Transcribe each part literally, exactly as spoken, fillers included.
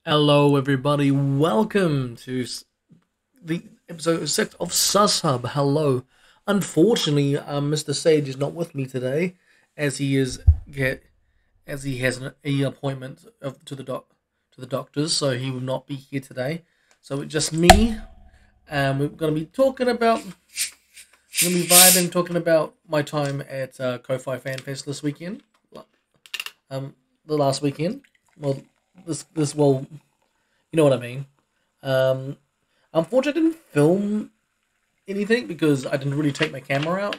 Hello, everybody. Welcome to s- the episode six of Sus Hub. Hello. Unfortunately, um, Mister Sage is not with me today, as he is get as he has an e appointment of, to the doc to the doctors, so he will not be here today. So it's just me, and we're going to be talking about, we're going to be vibing, talking about my time at uh, Ko-Fi Fan Fest this weekend, um, the last weekend. Well, this this well. You know what I mean. Um, unfortunately, I didn't film anything because I didn't really take my camera out.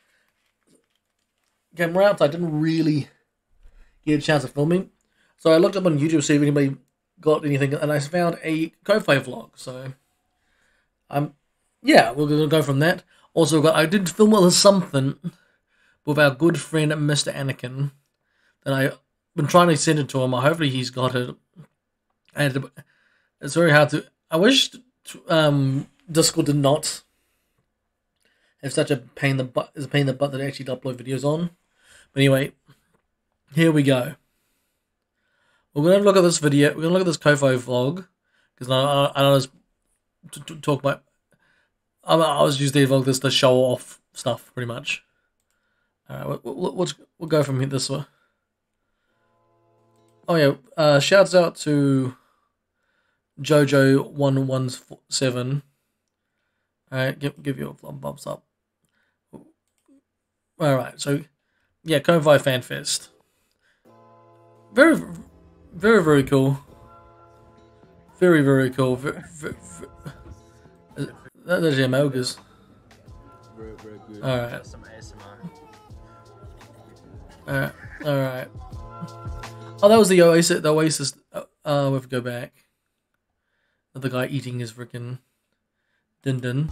Camera out, so I didn't really get a chance of filming. So I looked up on YouTube to see if anybody got anything, and I found a Ko-Fi vlog. So, um, yeah, we're gonna go from that. Also, got I did film a little something with our good friend Mister Anakin. That I've been trying to send it to him. Hopefully, he's got it. And it's very hard to. I wish um, Discord did not have such a pain in the butt. Is a pain in the butt that actually upload videos on. But anyway, here we go. We're gonna look at this video. We're gonna look at this Ko-Fi vlog because I, I, I don't to, to talk about. I, I was using the vlog this to show off stuff pretty much. All right, we'll, we'll, we'll, we'll go from here this way. Oh yeah, uh, shouts out to Jojo one one seven. All right, give give you a thumbs up. All right, so yeah, Ko-Fi Fan Fest. Very, very, very cool. Very, very cool. Very, very, very, that's your Amogus. All right. All right. All right. Oh, that was the Oasis. The Oasis. Uh, we have to go back. The guy eating his freaking din din.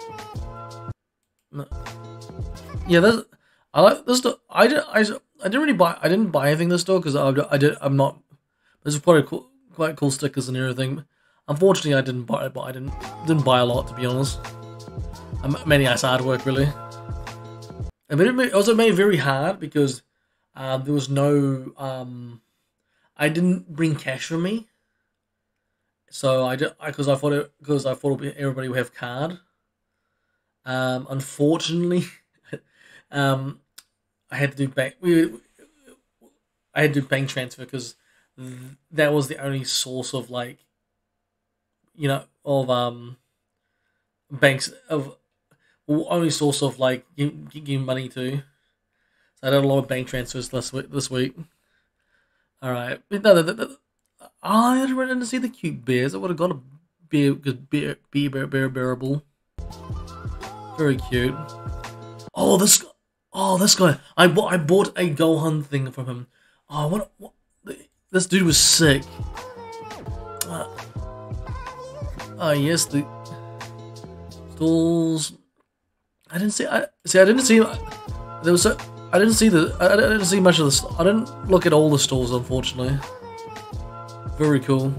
Yeah, that's. I like this. I did. I. I didn't really buy. I didn't buy anything this store because I. I did. I'm not. There's quite cool, quite cool stickers and everything. Unfortunately, I didn't buy. But I didn't. Didn't buy a lot, to be honest. Um, mainly as artwork, really. And it also made it very hard because um, there was no. Um, I didn't bring cash with me, so I did because I, I thought it because I thought everybody would have card. Um, unfortunately, um, I had to do bank. We, I had to do bank transfer because that was the only source of like, you know, of um, banks of only source of like giving money to. So I did a lot of bank transfers this week. This week. All right, no, no, no, no. I didn't see the cute bears. I would have got a bear because bear, bear, bear, bear, bearable. Very cute. Oh, this. Oh, this guy. I bought. I bought a Gohan thing from him. Oh, what? What? This dude was sick. Ah, uh, yes, the stalls. I didn't see. I see. I didn't see. There was. A, I didn't see the. I, I didn't see much of this. I didn't look at all the stalls, unfortunately. Very cool.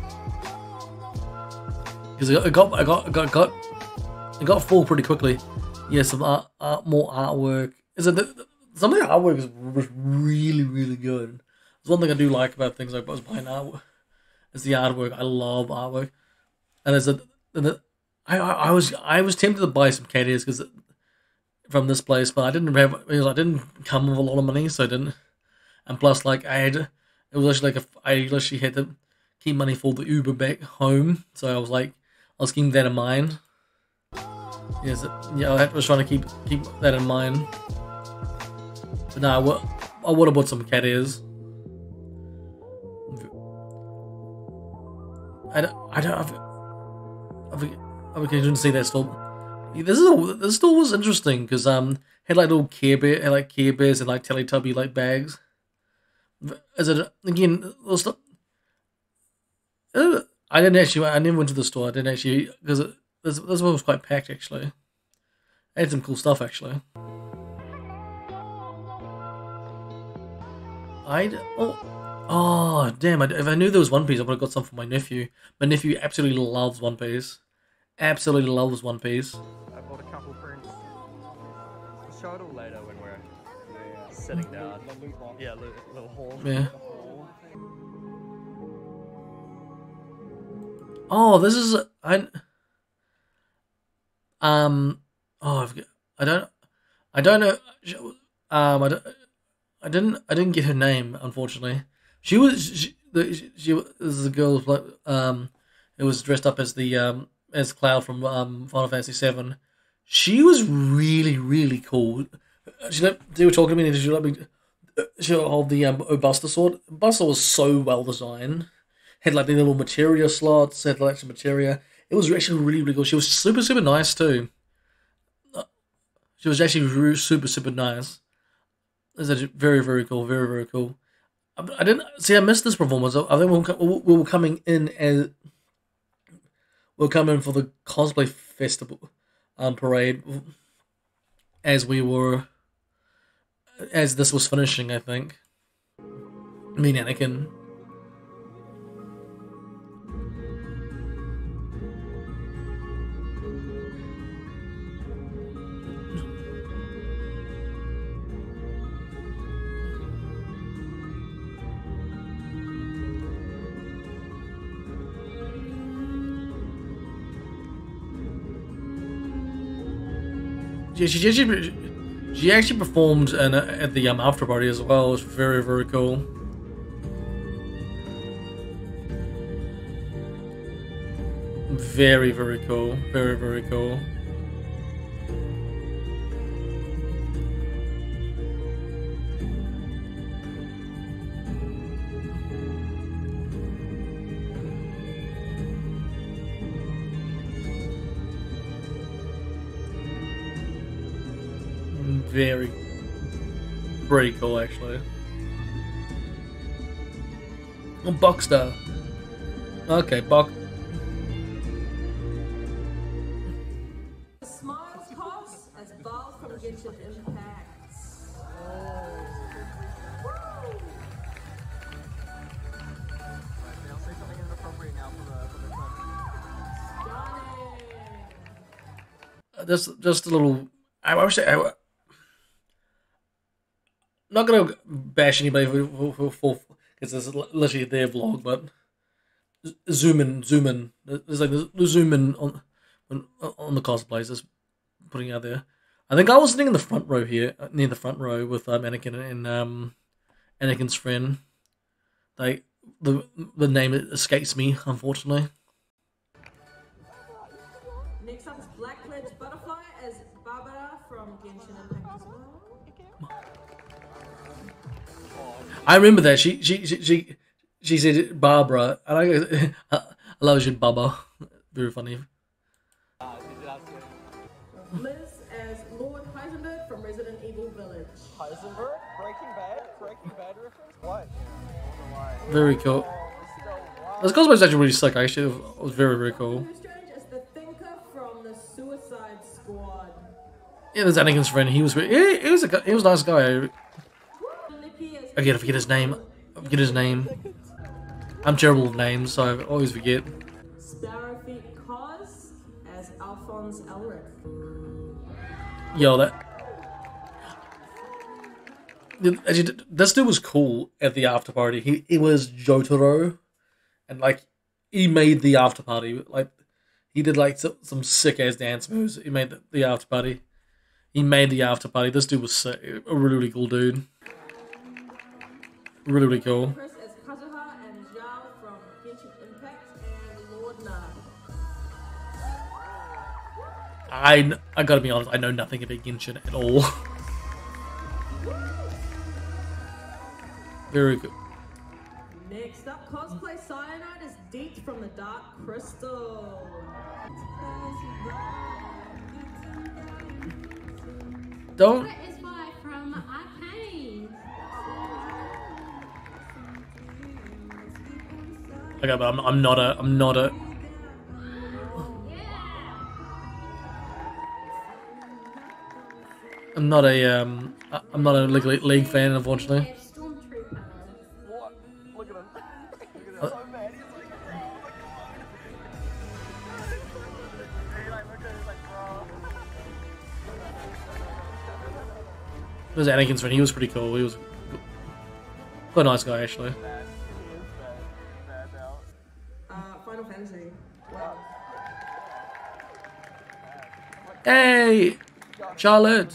Because I got. I got. I got. Got. It got full pretty quickly. Yeah, some art, art more artwork. Is it? The, some of the artwork is, was really, really good. There's one thing I do like about things like I was buying artwork. Is the artwork. I love artwork. And there's a. And the, I, I I was I was tempted to buy some K D S because from this place, but I didn't have because I didn't come with a lot of money, so I didn't. And plus, like I had, it was actually like a, I literally had to keep money for the Uber back home, so I was like, I was keeping that in mind. Yes, yeah, I was trying to keep keep that in mind. But no, I would, I would have bought some cat ears. I don't, I don't, I forget, I didn't see that store. This is a, this store was interesting because um had like little Care Bear, had like Care Bears and like Teletubby like bags. Is it again? Stuff, I didn't actually. I never went to the store. I didn't actually because this this one was quite packed actually. I had some cool stuff actually. I oh oh damn! I, if I knew there was One Piece, I would have got some for my nephew. My nephew absolutely loves One Piece. Absolutely loves One Piece. I bought a couple prints. We'll show it all later when we're yeah. sitting down. Yeah, little, little haul. Yeah. Oh, this is I. Um. Oh, I've, I don't. I don't know. Um. I don't. I didn't. I didn't get her name, unfortunately. She was. She. The, she, she this is a girl. Like, um. Who was dressed up as the um as Cloud from um Final Fantasy Seven. She was really really cool. She let, they were talking to me and she let me. She hold the um Buster sword. Buster was so well designed. Had like the little materia slots. Had like some materia. It was actually really really cool. She was super super nice too. She was actually really, super super nice. It was actually very very cool. Very very cool. I, I didn't see. I missed this performance. I think we were, we were coming in as we were coming for the cosplay festival um parade as we were as this was finishing. I think. Me and Anakin. Yeah, she actually she actually performed in, at the um, after party as well. It was very very cool. Very very cool. Very very cool. Very pretty cool actually. Oh, Buckstar. Okay, Buck. Smiles Toss as Val from Genshin Impact. They'll say something inappropriate now for the for the club. Stunning. Just just a little. I wish I. I not gonna bash anybody for for for because it's literally their vlog, but zoom in, zoom in. There's like the zoom in on on the cosplays. Just putting it out there. I think I was sitting in the front row here, near the front row with um, Anakin and um, Anakin's friend. Like the the name escapes me, unfortunately. Next up is Black Pledge Butterfly as Barbara from Genshin Impact as well. I remember that she she she she, she said Barbara, and I I love you, Baba. Very funny. Liz as Lord Heisenberg from Resident Evil Village. Heisenberg? Breaking Bad? Breaking Bad reference? What? Very cool. This cosplay is actually really sick. Actually, it was very very cool. Doctor Strange as the Thinker from the Suicide Squad. Yeah, there's Anakin's friend. He was he, he was a he was a nice guy. Lippy as I forget his name. I forget his name. I'm terrible with names, so I always forget. Sparrowfeet Cos as Alphonse Elric. Yo, that. Actually, this dude was cool at the after party. He he was Jotaro, and like he made the after party. Like he did like some, some sick ass dance moves. He made the, the after party. He made the after party. This dude was sick. A really really cool dude. Really really cool. Chris as Kazuha and Zhao from Genshin Impact and Lord Na. I I gotta be honest. I know nothing about Genshin at all. Very good. Next up, cosplay Cyanide is Deet from the Dark Crystal. Don't. That is why from Arcane. Okay, but I'm I'm not a I'm not a. I'm not a um. I- I'm not a League, League fan, unfortunately. Stormtrooper. What? Look at him. Look at him. So mad. He's like, he like looked at him, he's like, bro. It was Anakin's friend. He was pretty cool. He was quite a nice guy, actually. Bad. He is bad. Bad now. Uh, final Final Fantasy. Wow. Hey, Charlotte.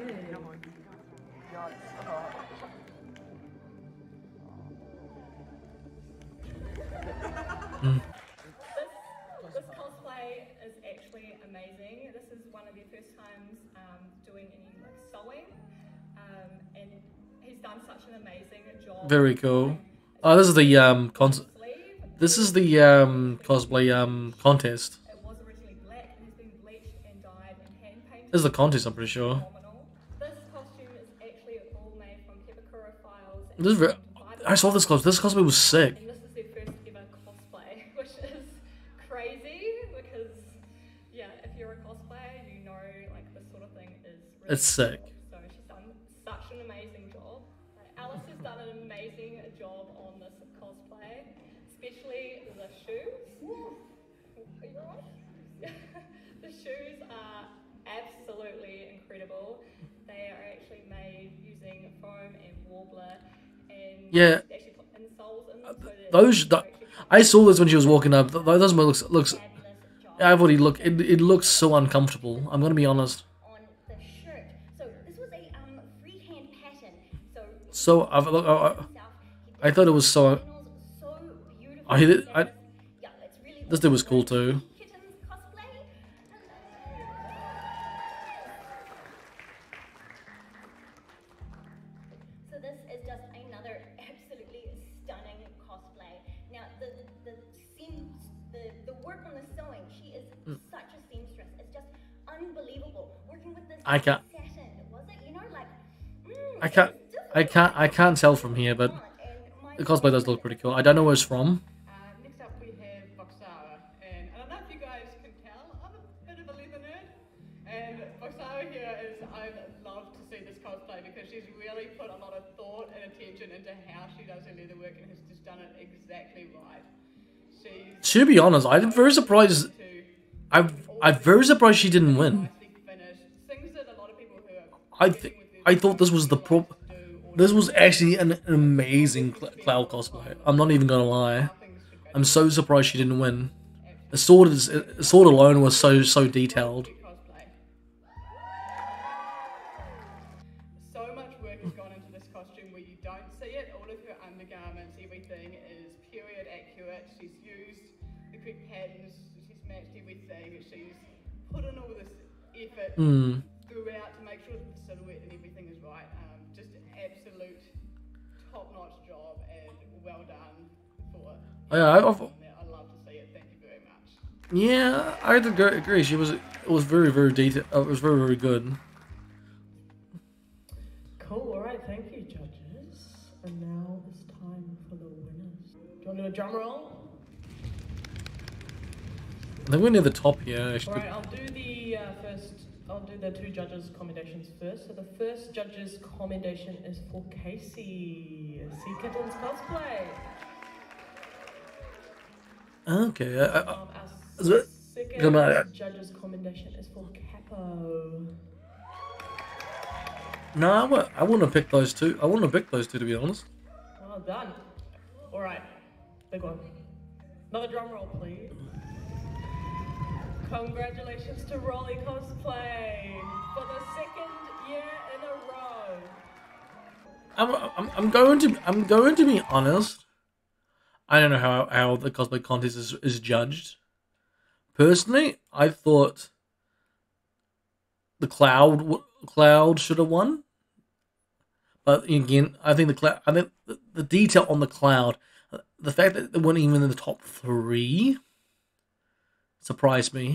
Mm. This, this cosplay is actually amazing. This is one of their first times um, doing any like sewing, um, and he's done such an amazing job. Very cool. Oh, this is the um con. This is the um cosplay um contest. It was originally black and has been bleached and dyed and hand painted. This is the contest, I'm pretty sure. Phenomenal. This costume is actually all made from Pepakura files. And This is very, I saw this cosplay. This cosplay was sick. And this is their first ever cosplay, which is crazy because, yeah, if you're a cosplayer, you know, like, this sort of thing is really It's sick. cool. So she's done such an amazing job. Uh, Alice has done an amazing job on this cosplay, especially the shoes. Are you right? The shoes are absolutely incredible. They are actually made using foam and warbler, and Yeah. they actually put insoles in them so that Those, they're th- actually I saw this when she was walking up. Th- Those looks looks. fabulous job. I've already look. It it looks so uncomfortable. I'm gonna be honest. On the shirt. So this was a um, freehand pattern. So So I've look. I, I- himself, he I did thought it was so. panels so beautiful. I hit it- I- Yeah, it's really This dude was cool too. Kittens cosplay. So this is just another absolutely stunning cosplay. Now the the, the seams, the the work on the sewing. She is such a seamstress. It's just unbelievable. Working with this I can't- satin, was it? You know, like. Mm, I can't. it's difficult. I can't. I can't tell from here, but And my the cosplay does look pretty cool. I don't know where it's from. Uh, next up we have Voxara, and I don't know if you guys can tell, I'm a bit of a leather nerd, and Voxara here is, I love to see this cosplay because she's really put a lot of thought and attention into how she does her leather work and has just done it exactly right. She's To be honest, I'm very surprised. to I'm. I'm very surprised she didn't win. nicely finished, things that a lot of people who are I think. I thought this was the pro. This was actually an amazing Cl- Cloud cosplay. I'm not even gonna lie. I'm so surprised she didn't win. The sword is. The sword alone was so so detailed. cosplay. So much work has gone into this costume where you don't see it. All of her undergarments, everything is period accurate. She's used the correct patterns. She's matched everything. She's put in all this effort Hmm. throughout to make sure that the silhouette and everything is right. Um, just absolute top-notch job and well done for. Oh, yeah, I, I, I love to see it. Thank you very much. yeah, I would agree. agree. She was. It was very very detailed. It was very very good. Cool, alright, thank you, judges. And now it's time for the winners. Do you want to do a drum roll? I think we're near the top here. Actually, Alright, I'll do the uh, first, I'll do the two judges' commendations first. So the first judge's commendation is for Casey, Sea Kittens cosplay. okay. I, I, Um, our Is it- second Come on. judge's commendation is for Capo. no, I, wa- I wouldn't have picked those two. I wouldn't have picked those two to be honest. Well done. Alright, big one. Another drum roll, please. Congratulations to Rolly Cosplay for the second year in a row. I'm, I'm, I'm going to I'm going to be honest. I don't know how, how the cosplay contest is, is judged. Personally, I thought the cloud w- cloud should have won. But again, I think the cloud. I think the, the detail on the cloud, the fact that they weren't even in the top three, surprised me.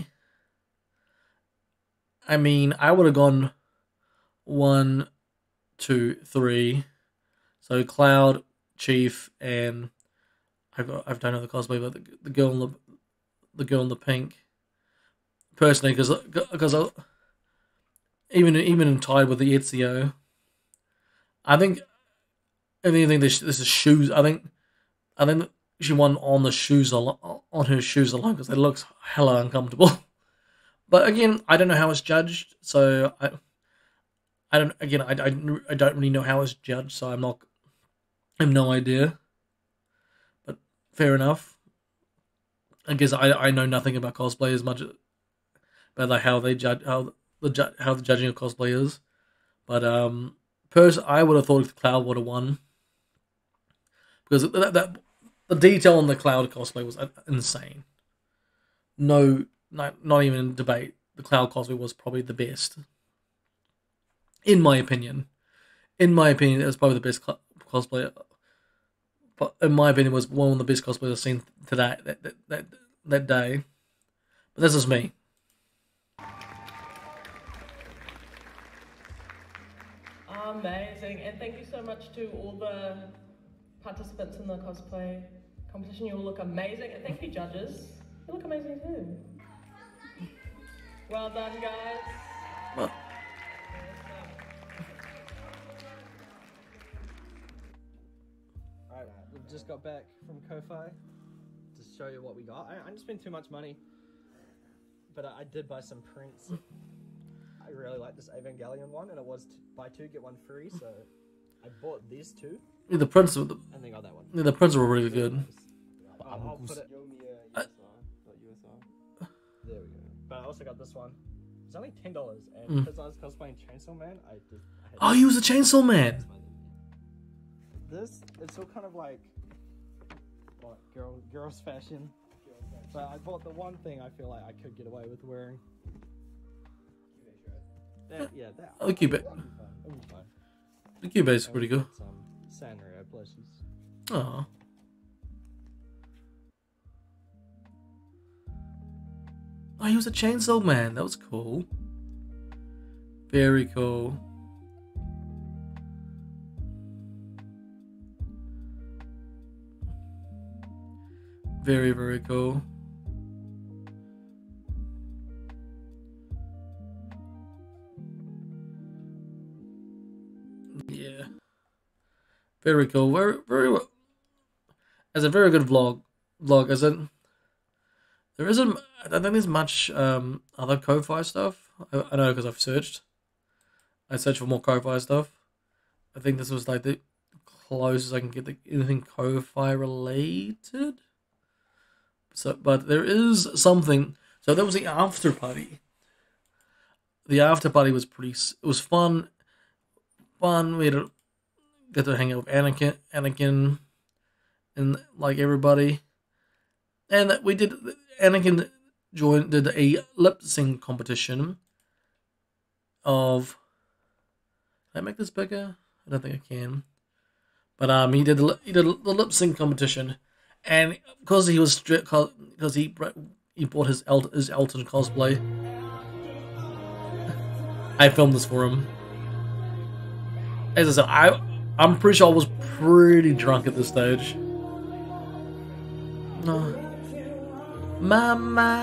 I mean, I would have gone one, two, three. So Cloud, Chief, and I've I've don't know the cosplay, but the, the girl in the the girl in the pink. Personally, because because even even tied with the Ezio, I think if anything this this is shoes. I think I think she won on the shoes al- on her shoes alone because it looks hella uncomfortable. But again, I don't know how it's judged, so I I don't again I, I, I don't really know how it's judged, so I'm not I have no idea. But fair enough. I guess I, I know nothing about cosplay as much about like how they judge how the ju- how the judging of cosplay is, but um, pers- I would have thought Cloud would have won because that, that the detail on the Cloud cosplay was insane. No, not not even in debate. The Cloud cosplay was probably the best, in my opinion. In my opinion, it was probably the best cl- cosplay. But in my opinion, it was one of the best cosplays I've seen today that that that, that day. But this is me. Amazing, and thank you so much to all the participants in the cosplay competition. You all look amazing, and thank you, judges. You look amazing too. Well done, guys. Well, Alright, we've just got back from Ko-Fi to show you what we got. I, I didn't spend too much money, but I, I did buy some prints. I really like this Evangelion one, and it was t- buy two, get one free, so I bought these two, yeah, the prints, the, and then got that one. yeah, the prints were really good. I'll, I'll put it, I- there we go. But I also got this one. It's only ten dollars, and Mm. because I was cosplaying Chainsaw Man, I did. I had Oh, he was a Chainsaw Man. This, it's all kind of like, what, girl, girls fashion. But I bought the one thing I feel like I could get away with wearing. That, yeah, that. Oh, the Cube, That'll be fine. That'll be fine. the Cube is And pretty we good. got Some Sanrio plushies. Oh, oh, he was a Chainsaw Man. That was cool. Very cool. Very, very cool. Yeah. Very cool. Very, very well. As a very good vlog. Vlog, as in. There isn't. I don't think there's much um, other Ko-Fi stuff. I, I know because I've searched. I searched for more Ko-Fi stuff. I think this was like the closest I can get to anything Ko-Fi related. So, but there is something. So that was the after party. The after party was pretty. It was fun. Fun. We had to get to hang out with Anakin, Anakin, and like everybody. And we did. Anakin joined did a lip sync competition. Of. Can I make this bigger? I don't think I can. But um, he did the he did the lip sync competition, and because he was strict, because he he bought his El, his Elton cosplay. I filmed this for him. As I said, I I'm pretty sure I was pretty drunk at this stage. No. Mama.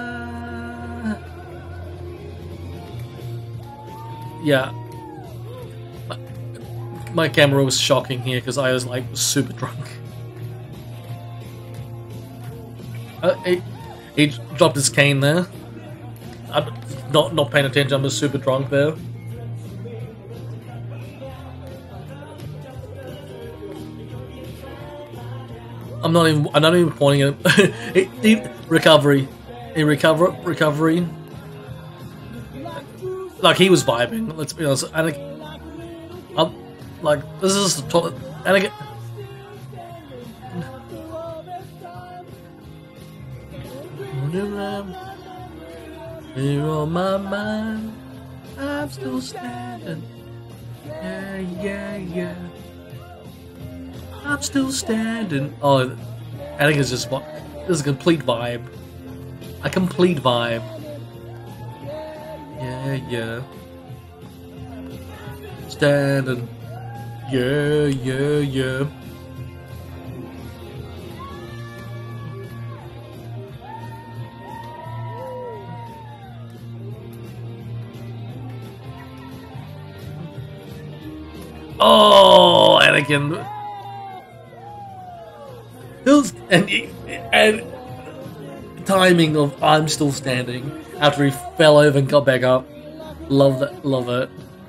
Yeah. My, my camera was shocking here because I was like super drunk. Uh, he, he dropped his cane there. I'm not not paying attention. I'm just super drunk there. I'm not even. I'm not even pointing at him. he, he, recovery, in recover recovery. Like he was vibing. Let's be honest. And I'm like this is the top. And again. Here on my mind, I'm still standing. Yeah, yeah, yeah. I'm still standing. Oh, I think it's just what. This is a complete vibe. A complete vibe. Yeah, yeah. Standing. Yeah, yeah, yeah. Oh, Anakin. It was, and, and timing of I'm still standing after he fell over and got back up. Love that, love it.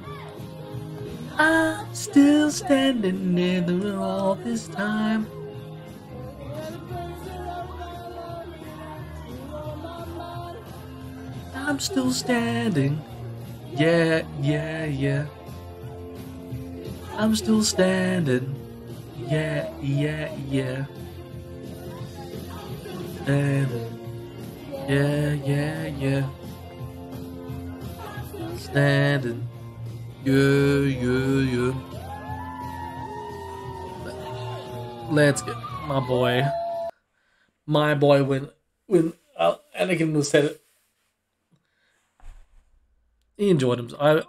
I'm still standing there all this time. I'm still standing. Yeah, yeah, yeah. I'm still standing. Yeah, yeah, yeah. Standing. Yeah, yeah, yeah. Standing. Yeah, yeah, yeah. Let's get my boy. My boy when when uh, Anakin was said it. He enjoyed himself. I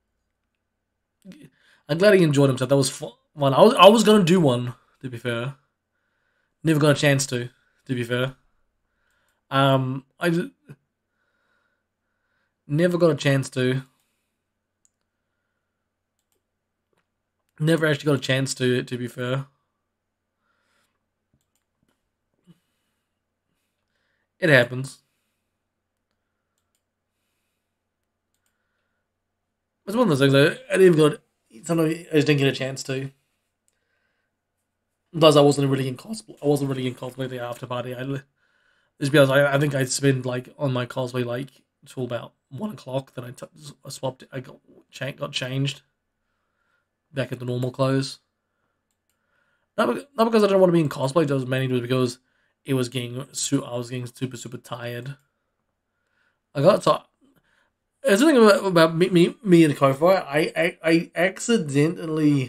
I'm glad he enjoyed himself. That was fun. I was I was gonna do one, to be fair. Never got a chance to, to be fair. Um I never got a chance to. Never actually got a chance to, to be fair. It happens. It's one of those things I, I didn't even got. Sometimes I just didn't get a chance to. Plus, I wasn't really in cosplay. I wasn't really in cosplay the after party. I just because I, I think I spent like on my cosplay like till about one o'clock. Then I, t- I swapped. I got cha- got changed back into normal clothes. Not, not because I didn't want to be in cosplay. Just mainly because it was getting. I was getting super super tired. I got so. There's something about, about me, me, me and Ko-Fi. I, I, I accidentally,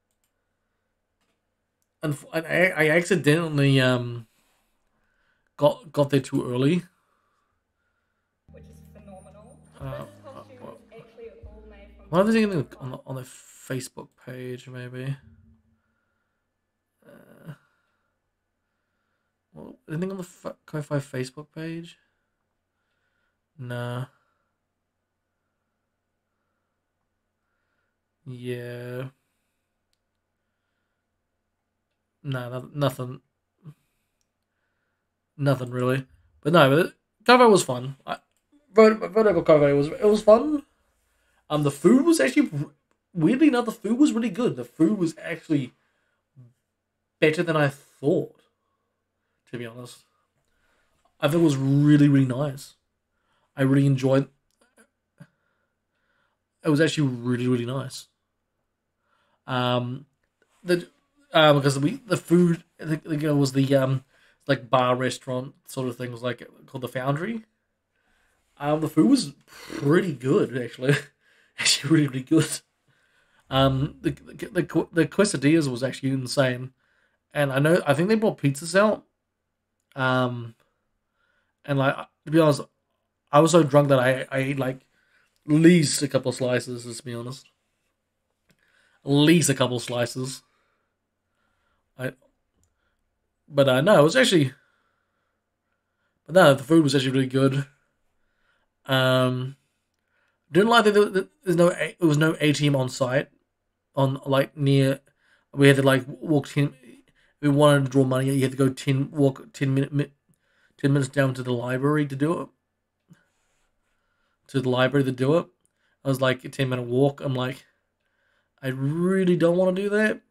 I, I accidentally um got got there too early. Which is phenomenal. Uh, this costume uh, is actually all made from. What are they thinking on the, on the Facebook page? Maybe. Uh, well, anything on the F- Ko-Fi Facebook page? Nah. Yeah. No, no, nothing. Nothing really. But no, but Ko-Fi was fun. I, Vertical Ko-Fi was it was fun. Um, the food was actually weirdly enough, the food was really good. The food was actually better than I thought. To be honest, I thought it was really really nice. I really enjoyed. It was actually really really nice. Um, the uh, because we the food I think, I think it was the um like bar restaurant sort of thing was like called the Foundry. Um, the food was pretty good actually, actually really really good. Um, the the the, the quesadillas was actually insane, and I know I think they brought pizzas out. Um, and like to be honest, I was so drunk that I I ate like at least a couple of slices. Let's be honest. At least a couple slices. I, but uh, no, it was actually. But no, the food was actually really good. Um, didn't like that there, there's no there was no A T M on site, on like near. We had to like walk ten. If we wanted to draw money, you had to go ten walk ten minute ten minutes down to the library to do it. To the library to do it. I was like a ten minute walk. I'm like. I really don't want to do that.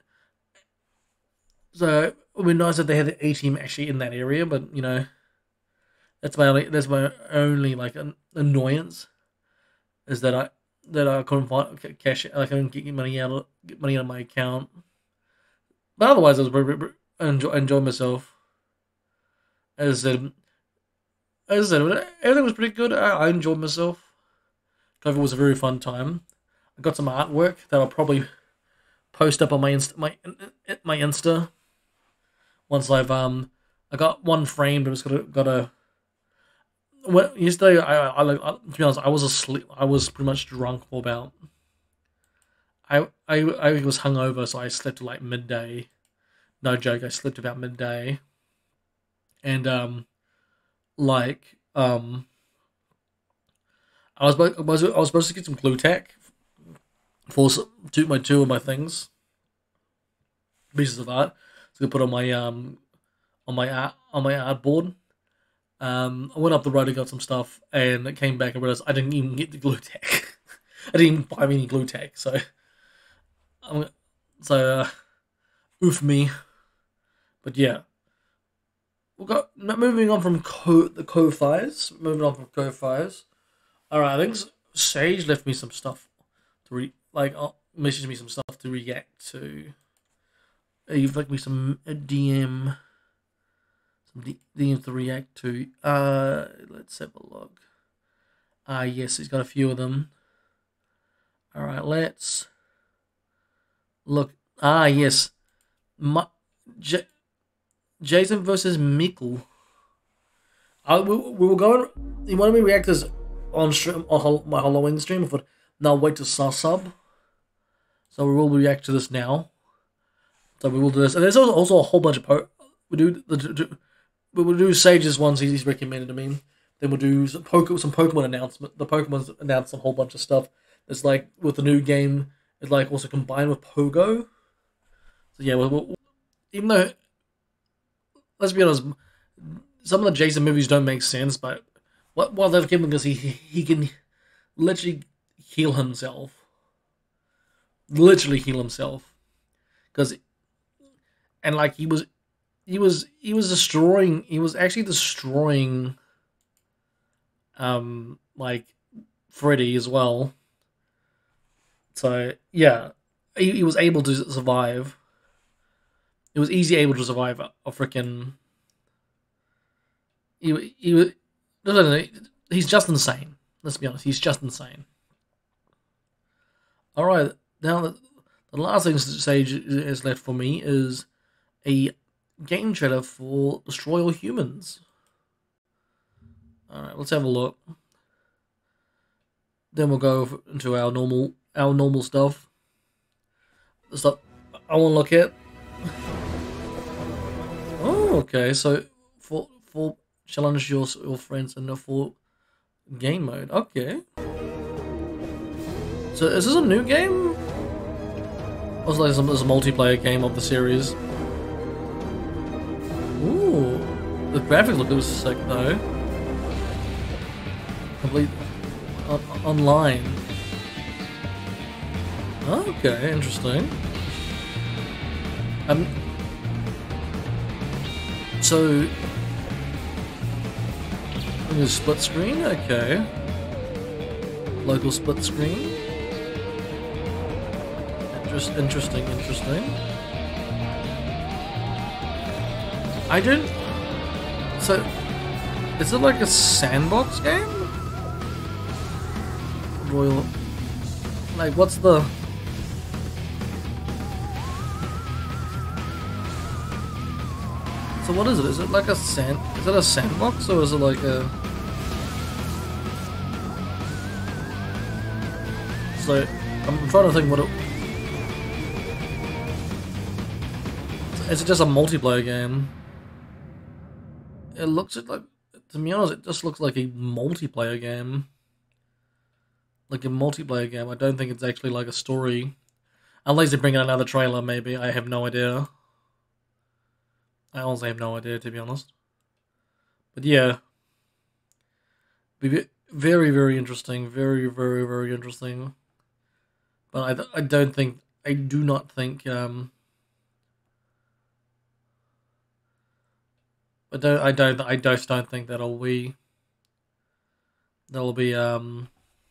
So it would be nice if they had the A T M actually in that area, but you know, that's my only that's my only like an annoyance is that I that I couldn't find cash. Like I couldn't get money out of get money out of my account. But otherwise, I was I enjoy I enjoyed myself. As I said, as I said, everything was pretty good. I, I enjoyed myself. It was a very fun time. I got some artwork that I'll probably post up on my Insta, my my Insta. Once I've um, I got one framed. I just got a got a. Well, yesterday I I, I to be honest, I was asleep. I was pretty much drunk for about. I I I was hungover, so I slept till like midday. No joke, I slept about midday. And um, like um. I was, I was I was supposed to get some glue tack for two my two of my things, pieces of art. So I put on my um on my art on my artboard. Um, I went up the road and got some stuff, and it came back and realized I didn't even get the glue tack. I didn't even buy me any glue tack, so um, so uh, oof me. But yeah, we'll go moving on from Co the Ko-Fis. Moving on from Ko-Fis. Alright, I think Sage left me some stuff to re like uh, messaged me some stuff to react to. Uh, you've left me some a D M some D Ms to react to. Uh let's have a look. Ah uh, yes, he's got a few of them. Alright, let's look. Ah yes. My, J Jason versus Mikkel. I we, we were going. You wanted me to react this on stream on my Halloween stream, but now wait to sub. So we will react to this now. So we will do this, and there's also a whole bunch of po we do the do, we will do Sage's ones he's recommended to me. Then we'll do some Pokemon some Pokemon announcement. The Pokemon's announced a whole bunch of stuff. It's like with the new game. It's like also combined with Pogo. So yeah, we'll, we'll, even though, let's be honest, some of the Jason movies don't make sense, but what what they've given us, he he can literally heal himself, literally heal himself, because, and like he was, he was he was destroying, he was actually destroying, um, like Freddy as well. So yeah, he, he was able to survive. It was easy able to survive a, a freaking. He he was. No, no, no, he's just insane. Let's be honest. He's just insane. All right, now the, the last thing Sage is left for me is a game trailer for Destroy All Humans. All right, let's have a look. Then we'll go into our normal our normal stuff. The stuff I want to look at. Oh, okay. So for for challenge your your friends in the full game mode. Okay. So is this a new game? Or is it like this a multiplayer game of the series? Ooh, the graphics look sick though. Complete on, online. Okay, interesting. Um. So, a split screen, okay. Local split screen. Interest, interesting, interesting. I didn't. So, is it like a sandbox game? Royal. Like, what's the. So what is it? Is it like a sand? Is it a sandbox or is it like a? So I'm trying to think what it. Is it just a multiplayer game? It looks like, to be honest, it just looks like a multiplayer game. Like a multiplayer game. I don't think it's actually like a story, unless they bring out another trailer. Maybe I have no idea. I honestly have no idea, to be honest. But yeah. Be very, very interesting. Very, very, very interesting. But I, I don't think, I do not think, um... I don't, I don't, I just don't think that'll be, that'll be, um...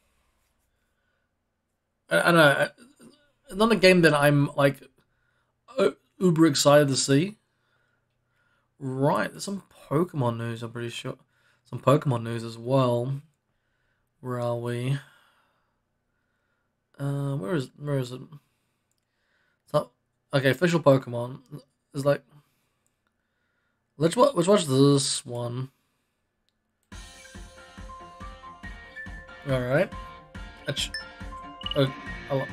I, I don't know, it's not a game that I'm, like, uber excited to see. Right, there's some Pokemon news, I'm pretty sure. Some Pokemon news as well. Where are we? Uh, where is where is it? So, okay, official Pokemon is like. Let's watch. Let's watch this one. All right. Oh, oh.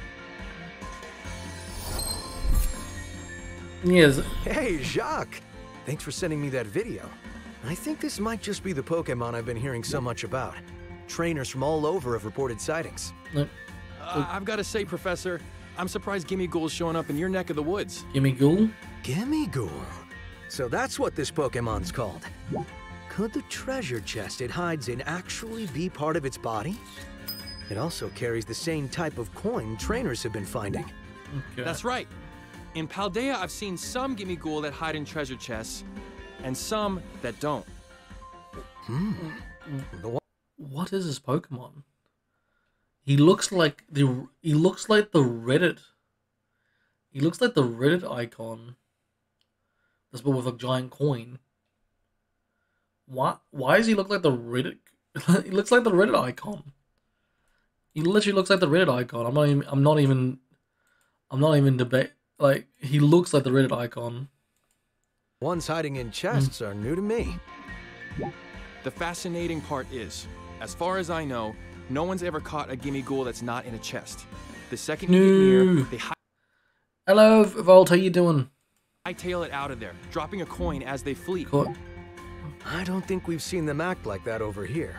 Yes. Hey, Jacques. Thanks for sending me that video. I think this might just be the Pokemon I've been hearing so much about. Trainers from all over have reported sightings. No. Uh, I've got to say, Professor, I'm surprised Gimmighoul's showing up in your neck of the woods. Gimmighoul? Gimmighoul. So that's what this Pokemon's called. Could the treasure chest it hides in actually be part of its body? It also carries the same type of coin trainers have been finding. Okay. That's right. In Paldea, I've seen some Gimmighoul that hide in treasure chests, and some that don't. Hmm. The one What is this Pokemon? He looks like the he looks like the Reddit. He looks like the Reddit icon. This one with a giant coin. Why why does he look like the Reddit? He looks like the Reddit icon. He literally looks like the Reddit icon. I'm not even I'm not even I'm not even debate like he looks like the Reddit icon. ones hiding in chests are new to me. The fascinating part is, as far as I know, no one's ever caught a Gimmighoul that's not in a chest. The second you get No. near, they Hello, Volt, how you doing? hightail it out of there, dropping a coin as they flee. Cool. I don't think we've seen them act like that over here.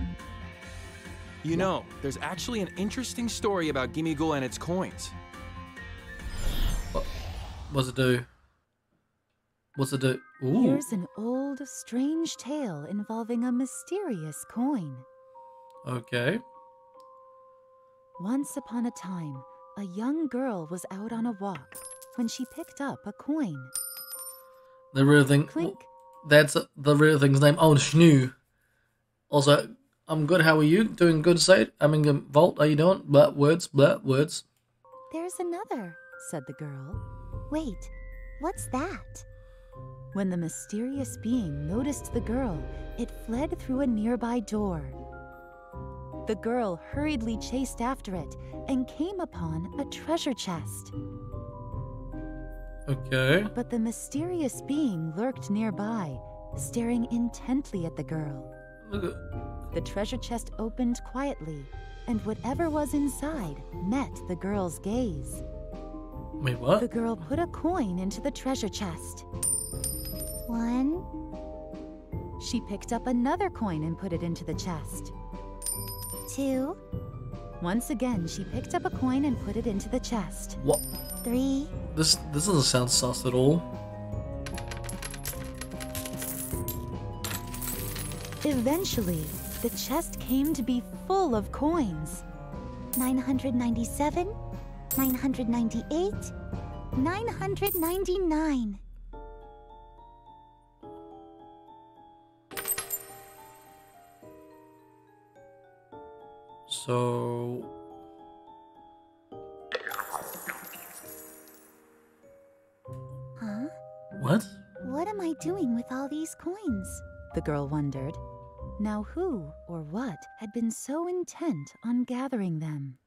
You know, there's actually an interesting story about Gimmighoul and its coins. What what's it do? What's it do? Ooh. Here's an old, strange tale involving a mysterious coin. Okay. Once upon a time, a young girl was out on a walk when she picked up a coin. The real thing. Clink. That's the real thing's name. Oh, Schnoo. Also, I'm good. How are you? Doing good, Sade? I mean, um, Volt, how you doing? Blah, words, blah, words. There's another, said the girl. Wait, what's that? When the mysterious being noticed the girl, it fled through a nearby door. The girl hurriedly chased after it and came upon a treasure chest. Okay. But the mysterious being lurked nearby, staring intently at the girl. Look at. The treasure chest opened quietly, and whatever was inside met the girl's gaze. Wait, what? The girl put a coin into the treasure chest. One. She picked up another coin and put it into the chest. Two. Once again, she picked up a coin and put it into the chest. What? Three. This this doesn't sound sus at all. Eventually, the chest came to be full of coins. nine hundred ninety-seven, nine hundred ninety-eight, nine hundred ninety-nine. So. Huh? What? What am I doing with all these coins? The girl wondered. Now who or what had been so intent on gathering them?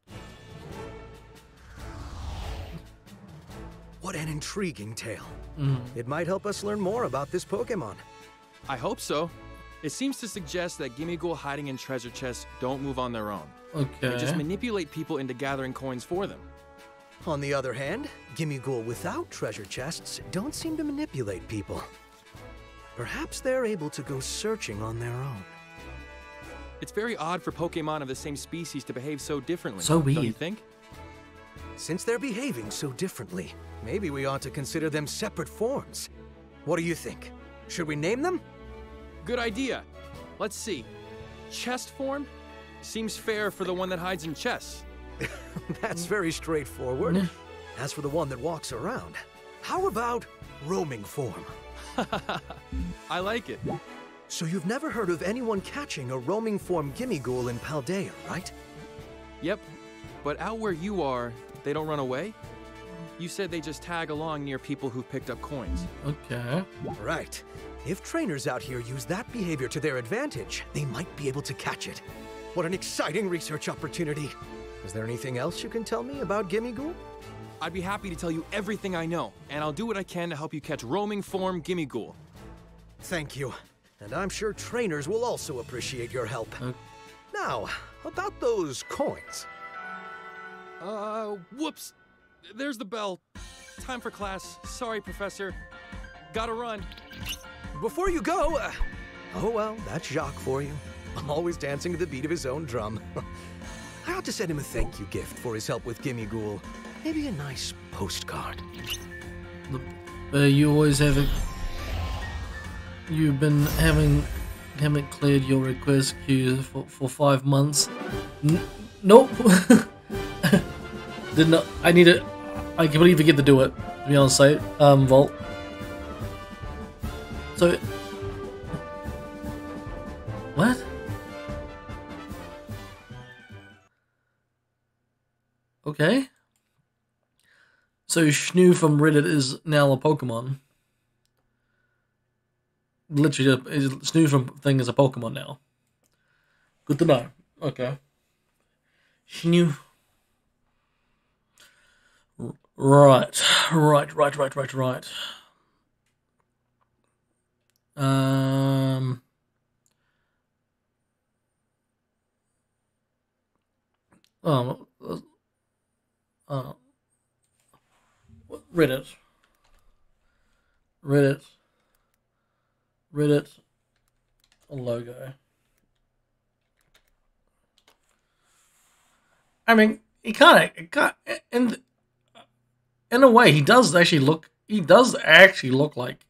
What an intriguing tale. Mm. It might help us learn more about this Pokemon. I hope so. It seems to suggest that Gimmighoul hiding in treasure chests don't move on their own. They just Okay. manipulate people into gathering coins for them. On the other hand, Gimmighoul without treasure chests don't seem to manipulate people. Perhaps they're able to go searching on their own. It's very odd for Pokemon of the same species to behave so differently. So Don't you weird. think? Since they're behaving so differently, maybe we ought to consider them separate forms. What do you think? Should we name them? Good idea. Let's see. Chest form? Seems fair for the one that hides in chests. That's very straightforward. Mm. As for the one that walks around, how about roaming form? I like it. So you've never heard of anyone catching a roaming form Gimmighoul in Paldea, right? Yep. But out where you are, they don't run away? You said they just tag along near people who picked up coins. Okay. Right. If trainers out here use that behavior to their advantage, they might be able to catch it. What an exciting research opportunity. Is there anything else you can tell me about Gimmighoul? I'd be happy to tell you everything I know, and I'll do what I can to help you catch roaming form Gimmighoul. Thank you. And I'm sure trainers will also appreciate your help. Okay. Now, about those coins. Uh, whoops. There's the bell. Time for class. Sorry, Professor. Gotta run. Before you go, uh, oh well, that's Jacques for you. Always dancing to the beat of his own drum. I ought to send him a thank you gift for his help with Gimmighoul. Maybe a nice postcard. Uh, you always have a. You've been having haven't cleared your request queue for, for five months. N nope. Did not. I need it. I completely forget to do it. To be honest, say um, Volt. So what? Okay. So Schnoo from Reddit is now a Pokemon. Literally, Schnoo from thing is a Pokemon now. Good to know. Okay. Schnoo. Right, right, right, right, right, right. Um. Oh. Uh, Reddit. Reddit. Reddit. A logo. I mean, he kind of, kind in in a way, he does actually look. He does actually look like.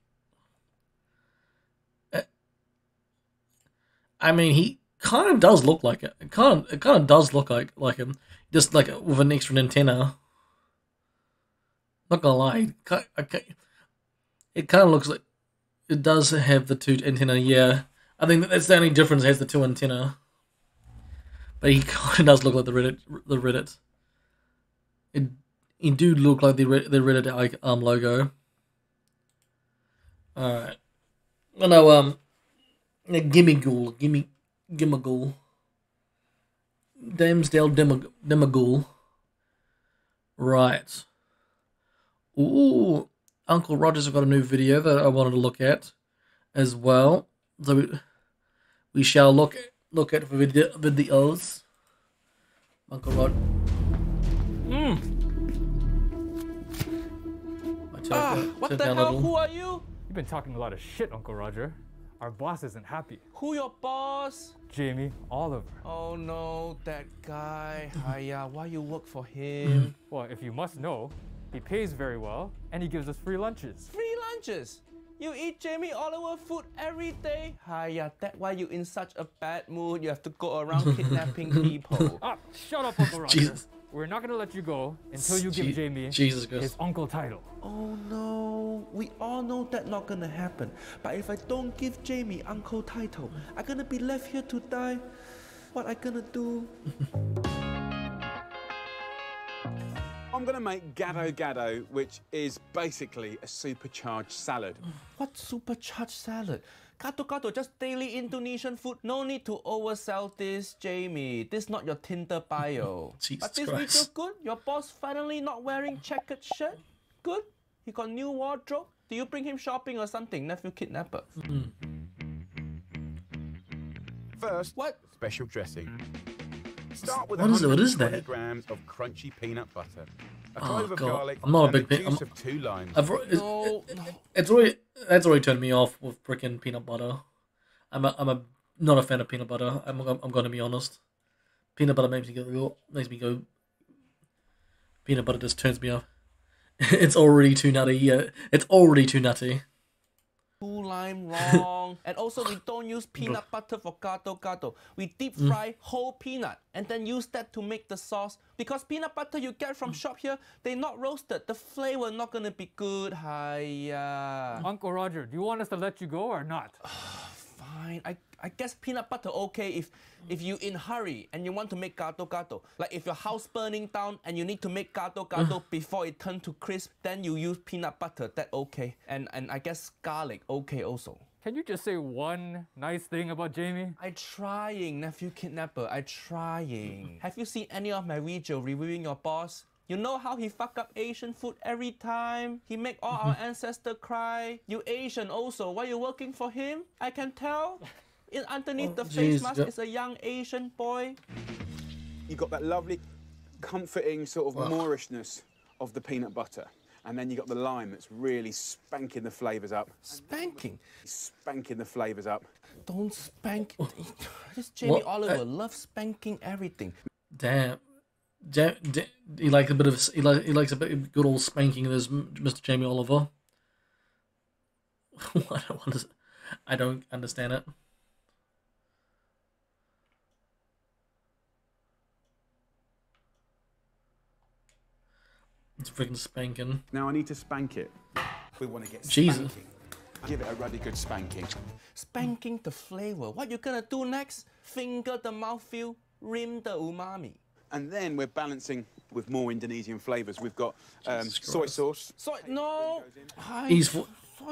I mean, he kind of does look like it. It kind of, it kind of does look like like him, just like with an extra antenna. Not gonna lie, it kind of looks like it does have the two antenna. Yeah, I think that's the only difference. It has the two antenna, but he kind of does look like the Reddit. The Reddit. It he do look like the the Reddit like um logo. All right. I know. Um, Gimmighoul, gimme, Gimmighoul, Damsdale Demig Demighoul. Right. Ooh, Uncle Roger's got a new video that I wanted to look at as well. So we, we shall look look at video, videos. Uncle Rod. Mm. Ah, what the hell? Who are you? You've been talking a lot of shit, Uncle Roger. Our boss isn't happy. Who your boss? Jamie Oliver. Oh no, that guy. Hiya, why you work for him? Well, if you must know, he pays very well, and he gives us free lunches. Free lunches? You eat Jamie Oliver food every day? Hiya, that's why you in such a bad mood. You have to go around kidnapping people. Ah, shut up, Uncle Roger. Jesus. We're not gonna let you go until you give Je Jamie Jesus his uncle title. Oh no, we all know that's not gonna happen. But if I don't give Jamie uncle title, I'm gonna be left here to die. What I gonna do? I'm gonna make Gado Gado, which is basically a supercharged salad. What supercharged salad? Gado Gado, just daily Indonesian food. No need to oversell this, Jamie. This not your Tinder bio. Jesus but this Christ. video good? Your boss finally not wearing checkered shirt? Good? He got new wardrobe? Do you bring him shopping or something, nephew kidnapper? Mm. First, what? Special dressing. Start with What is it? What is one hundred twenty that? grams of crunchy peanut butter, a Oh, clove of God. garlic, I'm not a and big the pe- juice I'm- of two limes. I've, it's, No, it, no. it's already that's already turned me off with freaking peanut butter. I'm a, I'm a not a fan of peanut butter. I'm I'm going to be honest. Peanut butter makes me go makes me go. Peanut butter just turns me off. It's already too nutty. Yeah, it's already too nutty. Two lime wrong. And also we don't use peanut butter for gado gado. We deep fry whole peanut and then use that to make the sauce. Because peanut butter you get from shop here, they not roasted. The flavor not gonna be good. Hiya. Uncle Roger, do you want us to let you go or not? Fine. I, I guess peanut butter okay if if you in hurry and you want to make gado gado. Like if your house burning down and you need to make gado gado before it turn to crisp, then you use peanut butter. That okay. And and I guess garlic okay also. Can you just say one nice thing about Jamie? I trying, nephew kidnapper. I trying. Have you seen any of my video reviewing your boss? You know how he fuck up Asian food every time? He make all our ancestors cry. You Asian also. Why you working for him? I can tell. In underneath Oh, the face geez, mask yeah. is a young Asian boy. You got that lovely, comforting sort of Moorishness of the peanut butter. And then you got the lime that's really spanking the flavours up. Spanking? Spanking the flavours up. Don't spank. This Jamie What? Oliver Uh, loves spanking everything. Damn. Jam, da- he likes a bit of he, like, he likes a bit of good old spanking. There's Mister Jamie Oliver. I don't want to, I don't understand it. It's freaking spanking. Now I need to spank it. We want to get Jesus. spanking. give it a ruddy good spanking. Spanking the flavor. What you gonna do next? Finger the mouthfeel, rim the umami. And then we're balancing with more Indonesian flavours. We've got um, soy sauce. Soy, no. He's fo-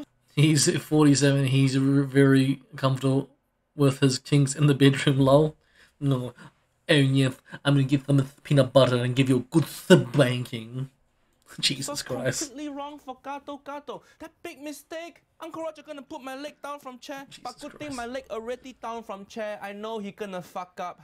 he's forty-seven. He's very comfortable with his kinks in the bedroom. Lol. No. Oh yes, I'm gonna give them a peanut butter and give you a good spanking. Jesus That's Christ. completely wrong for Gato Gato. That big mistake. Uncle Roger gonna put my leg down from chair. Jesus but good Christ. thing my leg already down from chair. I know he gonna fuck up.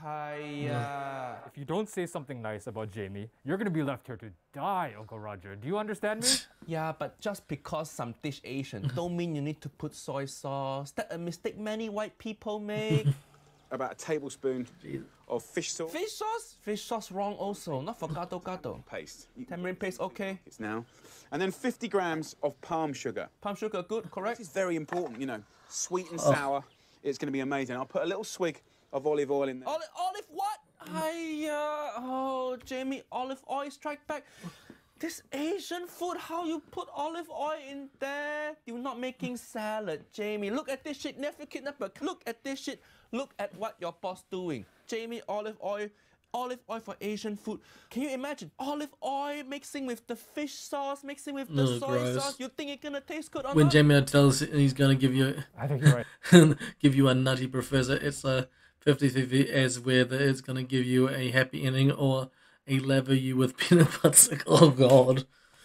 Hiya. If you don't say something nice about Jamie, you're gonna be left here to die, Uncle Roger. Do you understand me? Yeah, but just because some dish Asian don't mean you need to put soy sauce. That's a mistake many white people make. About a tablespoon of fish sauce. Fish sauce? Fish sauce wrong also. Not for Gato Gato. Paste. Tamarind paste, okay. It's now. And then fifty grams of palm sugar. Palm sugar, good, correct? This is very important, you know. Sweet and Oh. sour. It's going to be amazing. I'll put a little swig of olive oil in there. Olive, olive what? Hiya. Oh, Jamie, olive oil strike back. This Asian food, how you put olive oil in there? You're not making salad, Jamie. Look at this shit, nephew kidnapper. Look at this shit. Look at what your boss doing. Jamie, olive oil. Olive oil for Asian food. Can you imagine? Olive oil mixing with the fish sauce, mixing with the Ugh, soy gross. sauce. You think it's gonna taste good or When not? Jamie tells he's gonna give you, I think you're right. give you a nutty professor, it's a fifty-fifty as whether it's gonna give you a happy ending or a lever you with peanut butter. Oh God,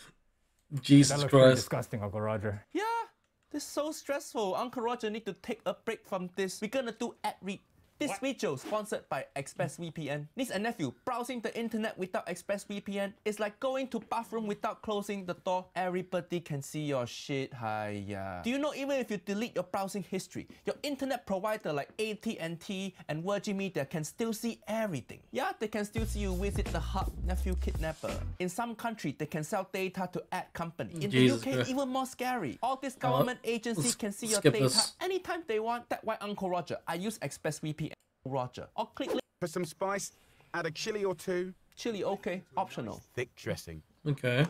That Jesus looks pretty Christ! disgusting, Uncle Roger. Yeah, this is so stressful. Uncle Roger need to take a break from this. We're gonna do ad read. This video sponsored by ExpressVPN. Niece and nephew, browsing the internet without ExpressVPN is like going to bathroom without closing the door. Everybody can see your shit. Hiya. Do you know even if you delete your browsing history, your internet provider like A T and T and Virgin Media can still see everything? Yeah, they can still see you visit the hub, nephew kidnapper. In some country, they can sell data to ad company. In Jesus the U K, Christ. even more scary. All these Oh, government agencies let's can see your skip data this. anytime they want. That's why Uncle Roger, I use ExpressVPN. Roger. Or click link. For some spice, add a chili or two. Chili, okay, optional. Thick dressing. Okay.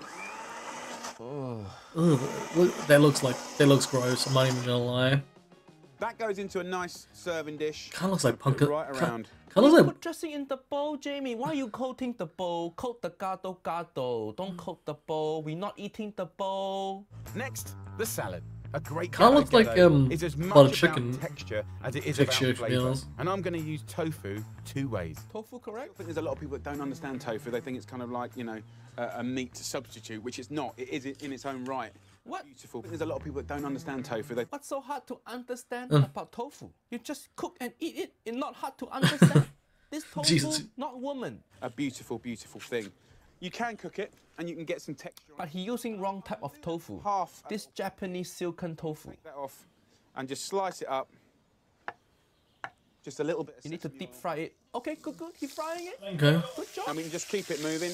Ugh, look, that looks like that looks gross. I'm not even gonna lie. That goes into a nice serving dish. Kind of looks like Put it pumpkin. right around. Kind of looks like Put dressing in the bowl, Jamie. Why are you coating the bowl? Coat the gado gado. Don't coat the bowl. We're not eating the bowl. Next, the salad. A great Kinda looks like, gado um, is as much butter about chicken texture as it is texture, about to be flavour. honest. And I'm going to use tofu two ways. Tofu, correct? I think there's a lot of people that don't understand tofu. They think it's kind of like, you know, a, a meat substitute, which it's not. It is in its own right. What? Beautiful. I think there's a lot of people that don't understand tofu. They What's so hard to understand Uh. about tofu? You just cook and eat it. It's not hard to understand. This tofu, Jesus. not woman. a beautiful, beautiful thing. You can cook it, and you can get some texture. But he using wrong type of tofu. Half. This Japanese silken tofu. Take that off, and just slice it up. Just a little bit. Of You need to sesame deep oil. fry it. Okay, good, good. He frying it. okay. Good job. And we can just keep it moving.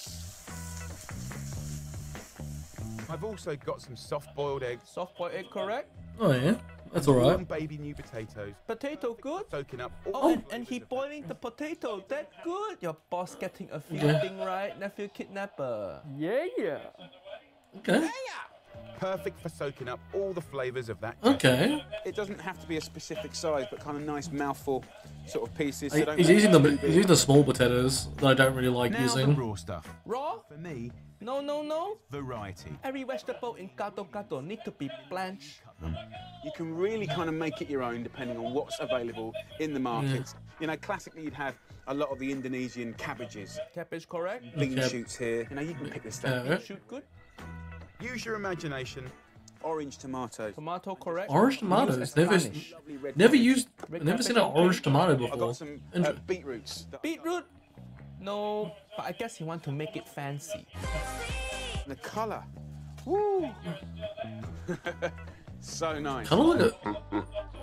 I've also got some soft-boiled eggs. Soft boiled egg, correct? Oh yeah, that's and all warm right. baby new potatoes, Potato, good. soaking up. Oh, all and, the and he flavours of boiling the potato. That good. Your boss getting a few Okay. thing right, nephew kidnapper. Yeah, yeah. Okay. that. Perfect for soaking up all the flavours of that. Okay. It doesn't have to be a specific size, but kind of nice mouthful sort of pieces. so I- don't He's make using it the too he's big. using the small potatoes that I don't really like Now the using. raw stuff. Raw? For me, No, no, no. variety. Every vegetable in gato gato need to be blanched. You can really kind of make it your own depending on what's available in the markets. You know, classically you'd have a lot of the Indonesian cabbages. Cabbage, correct? Bean Okay. shoots here. You know, you can pick this stuff. Yeah. Shoot good. Use your imagination. Orange tomatoes. Tomato, correct? Orange Use tomatoes. as Never, garnish. Lovely red never cabbage. used. Red Never seen an cabbage, orange okay. tomato I've before. got some uh, Inter- beetroots. that- Beetroot? No, but I guess you want to make it fancy. The colour. Woo! So nice. Kind of like a.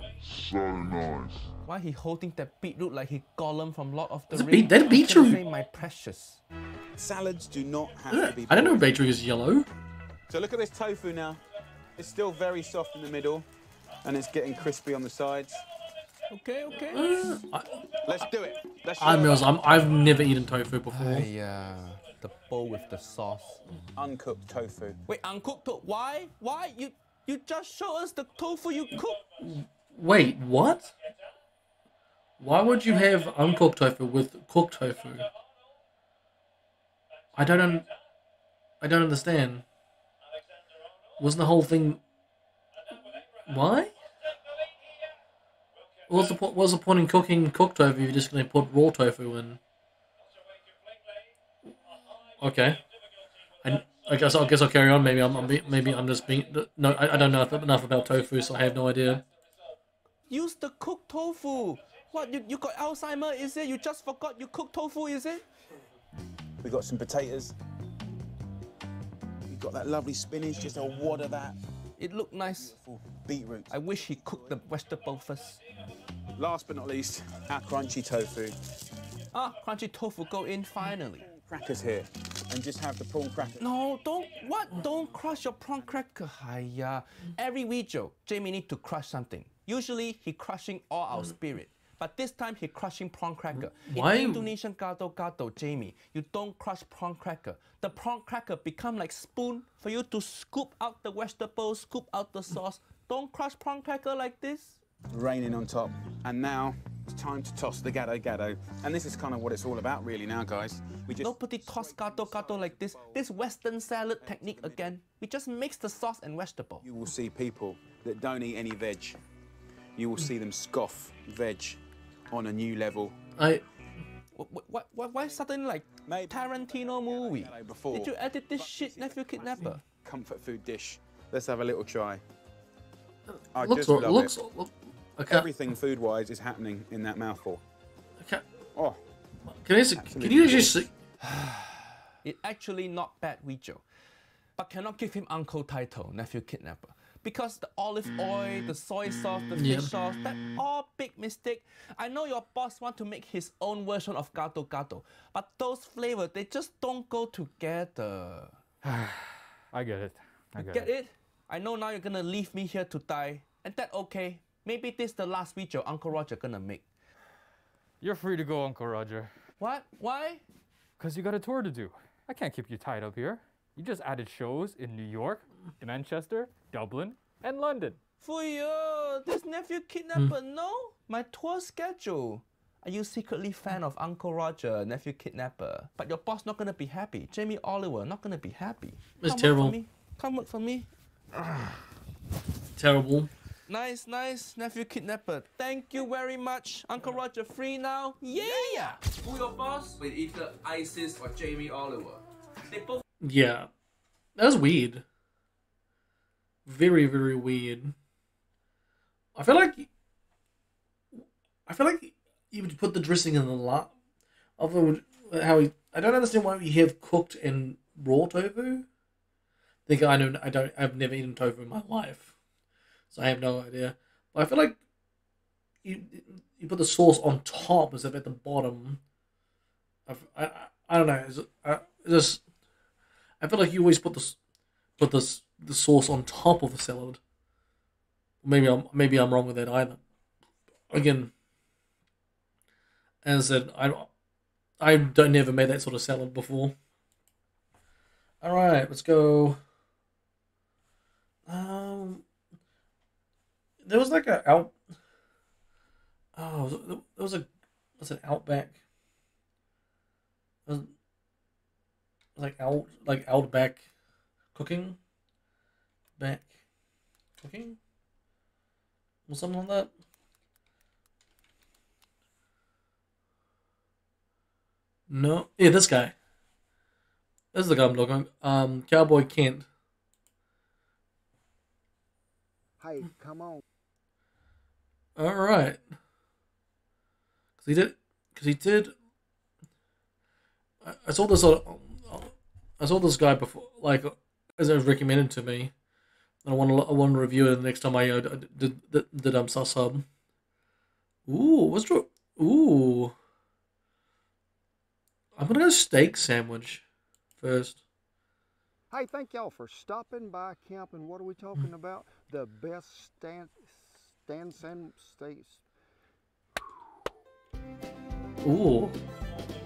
Why he holding that beetroot like he Gollum from Lord of the That's a Rings? beet- that's I was gonna beetroot. say, my precious. Salads do not have to be. I don't know boiled. beetroot is yellow. So look at this tofu now. It's still very soft in the middle, and it's getting crispy on the sides. Okay, okay. Uh, I, Let's do it. Let's I'm, show honest, I'm I've never eaten tofu before. Yeah, the bowl with the sauce. uncooked tofu. Wait, uncooked? to- Why? Why you? You just show us the tofu you cook. Wait, what? Why would you have uncooked tofu with cooked tofu? I don't un I don't understand. Wasn't the whole thing... Why? What's the, what's the point in cooking cooked tofu if you're just going to put raw tofu in? Okay. I, I guess I guess I'll carry on. Maybe I'm, I'm maybe I'm just being no. I, I don't know enough about tofu, so I have no idea. Use the cooked tofu. What you you got Alzheimer? Is it? You just forgot you cooked tofu? Is it? We got some potatoes. We got that lovely spinach. Just a wad of that. It looked nice. Beetroot. I wish he cooked the vegetable first. Last but not least, our crunchy tofu. Ah, crunchy tofu go in finally. Crackers here, and just have the prawn cracker. No, don't, what? Don't crush your prawn cracker. Hiya. Every video, Jamie need to crush something. Usually, he crushing all our spirit. But this time, he crushing prawn cracker. Why? In Indonesian gado gado, Jamie, you don't crush prawn cracker. The prawn cracker become like spoon for you to scoop out the vegetables, scoop out the sauce. Don't crush prawn cracker like this. Raining on top. And now, it's time to toss the gado gado. And this is kind of what it's all about really now, guys. We just... Nobody toss gado gado like this. This Western salad technique again. We just mix the sauce and vegetable. You will see people that don't eat any veg. You will see them scoff veg on a new level. I... What, what, what, why suddenly like Maybe Tarantino movie? Before. Did you edit this shit, Nephew Kidnapper? Comfort food dish. Let's have a little try. I looks just or, love looks. it. Look, okay. Everything food-wise is happening in that mouthful. Okay. Oh. Can you can you actually see? It actually not bad video, but cannot give him uncle title, Nephew Kidnapper. Because the olive oil, the soy sauce, the fish Yeah. sauce, that all big mistake. I know your boss want to make his own version of gado gado, but those flavors, they just don't go together. I get it. I get, Get it? I know now you're gonna leave me here to die, and that okay. Maybe this the last video Uncle Roger gonna make. You're free to go, Uncle Roger. What? Why? Because you got a tour to do. I can't keep you tied up here. You just added shows in New York, Manchester, Dublin, and London. Fuyo, this Nephew Kidnapper, no? My tour schedule. Are you secretly fan of Uncle Roger, Nephew Kidnapper? But your boss not gonna be happy. Jamie Oliver not gonna be happy. It's Come terrible. Work for me. Come work for me. Terrible. Nice, nice, Nephew Kidnapper. Thank you very much. Uncle Roger free now. Yeah! Who your boss? With either Isis or Jamie Oliver. They both... Yeah, that was weird. Very, very weird. I feel like I feel like you would put the dressing in the lot. Although how he, I don't understand why we have cooked and raw tofu. I think I don't. I don't. I've never eaten tofu in my life, so I have no idea. But I feel like you you put the sauce on top instead of at the bottom. I've, I I I don't know. Is it, I, just I feel like you always put the put the the sauce on top of the salad. Maybe I'm maybe I'm wrong with that either. Again, as I said, I I don't never made that sort of salad before. All right, let's go. Um, there was like a out. Oh, there was a what's it Outback? It was like out like Outback cooking, back cooking, or something like that. No, yeah, this guy. This is the guy I'm looking. Um, Cowboy Kent. Hey, come on. All right. Cause he did. Cause he did. I, I saw this. Uh, I saw this guy before, like as it was recommended to me. And I want to. I want to review it the next time I uh, did did, did um sub. Ooh, what's true? Ooh. I'm gonna go steak sandwich first. Hey, thank y'all for stopping by camping. What are we talking about? The best stand stand sand steaks. Ooh.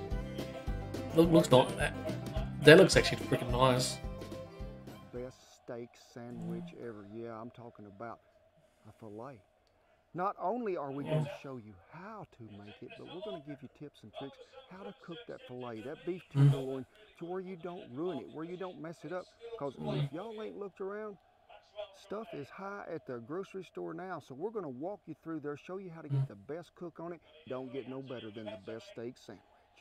Look, looks not that. That looks actually freaking nice. Best steak steak sandwich ever. Yeah, I'm talking about a filet. Not only are we going to show you how to make it, but we're going to give you tips and tricks how to cook that filet, that beef tenderloin, to where you don't ruin it, where you don't mess it up. Because if y'all ain't looked around, stuff is high at the grocery store now. So we're going to walk you through there, show you how to get the best cook on it. Don't get no better than the best steak sandwich.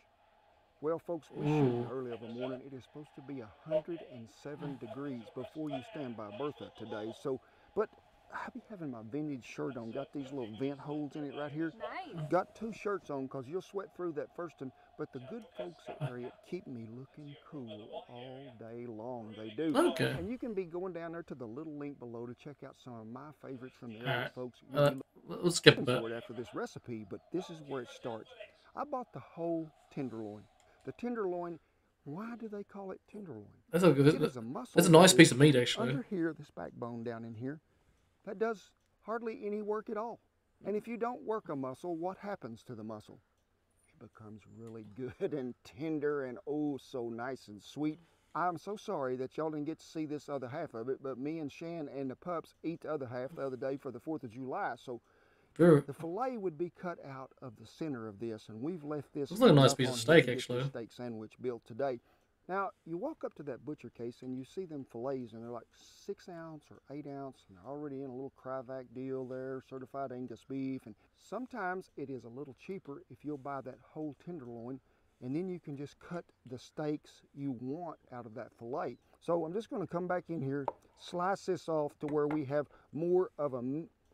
Well, folks, we're shooting early of a morning. It is supposed to be one hundred seven degrees before you stand by Bertha today. So, but I be having my vintage shirt on. Got these little vent holes in it right here. Nice. Got two shirts on because you'll sweat through that first one. But the good folks at Harriet keep me looking cool all day long. They do. Okay. And you can be going down there to the little link below to check out some of my favorites from the area, Alright. folks. Uh, let's skip a bit. For it after this recipe, but this is where it starts. I bought the whole tenderloin. The tenderloin, why do they call it tenderloin? That's a good. It is a muscle. That's a nice that piece is of meat, actually. Under here, this backbone down in here, that does hardly any work at all. And if you don't work a muscle, what happens to the muscle? It becomes really good and tender and oh so nice and sweet. I'm so sorry that y'all didn't get to see this other half of it, but me and Shan and the pups eat the other half the other day for the fourth of July. So Very. the filet would be cut out of the center of this, and we've left this. Looks like a nice up piece of on here steak, to get actually. the steak sandwich built today. Now, you walk up to that butcher case and you see them fillets, and they're like six ounce or eight ounce, and they're already in a little Cryovac deal there, certified Angus beef. And sometimes it is a little cheaper if you'll buy that whole tenderloin, and then you can just cut the steaks you want out of that filet. So I'm just going to come back in here, slice this off to where we have more of a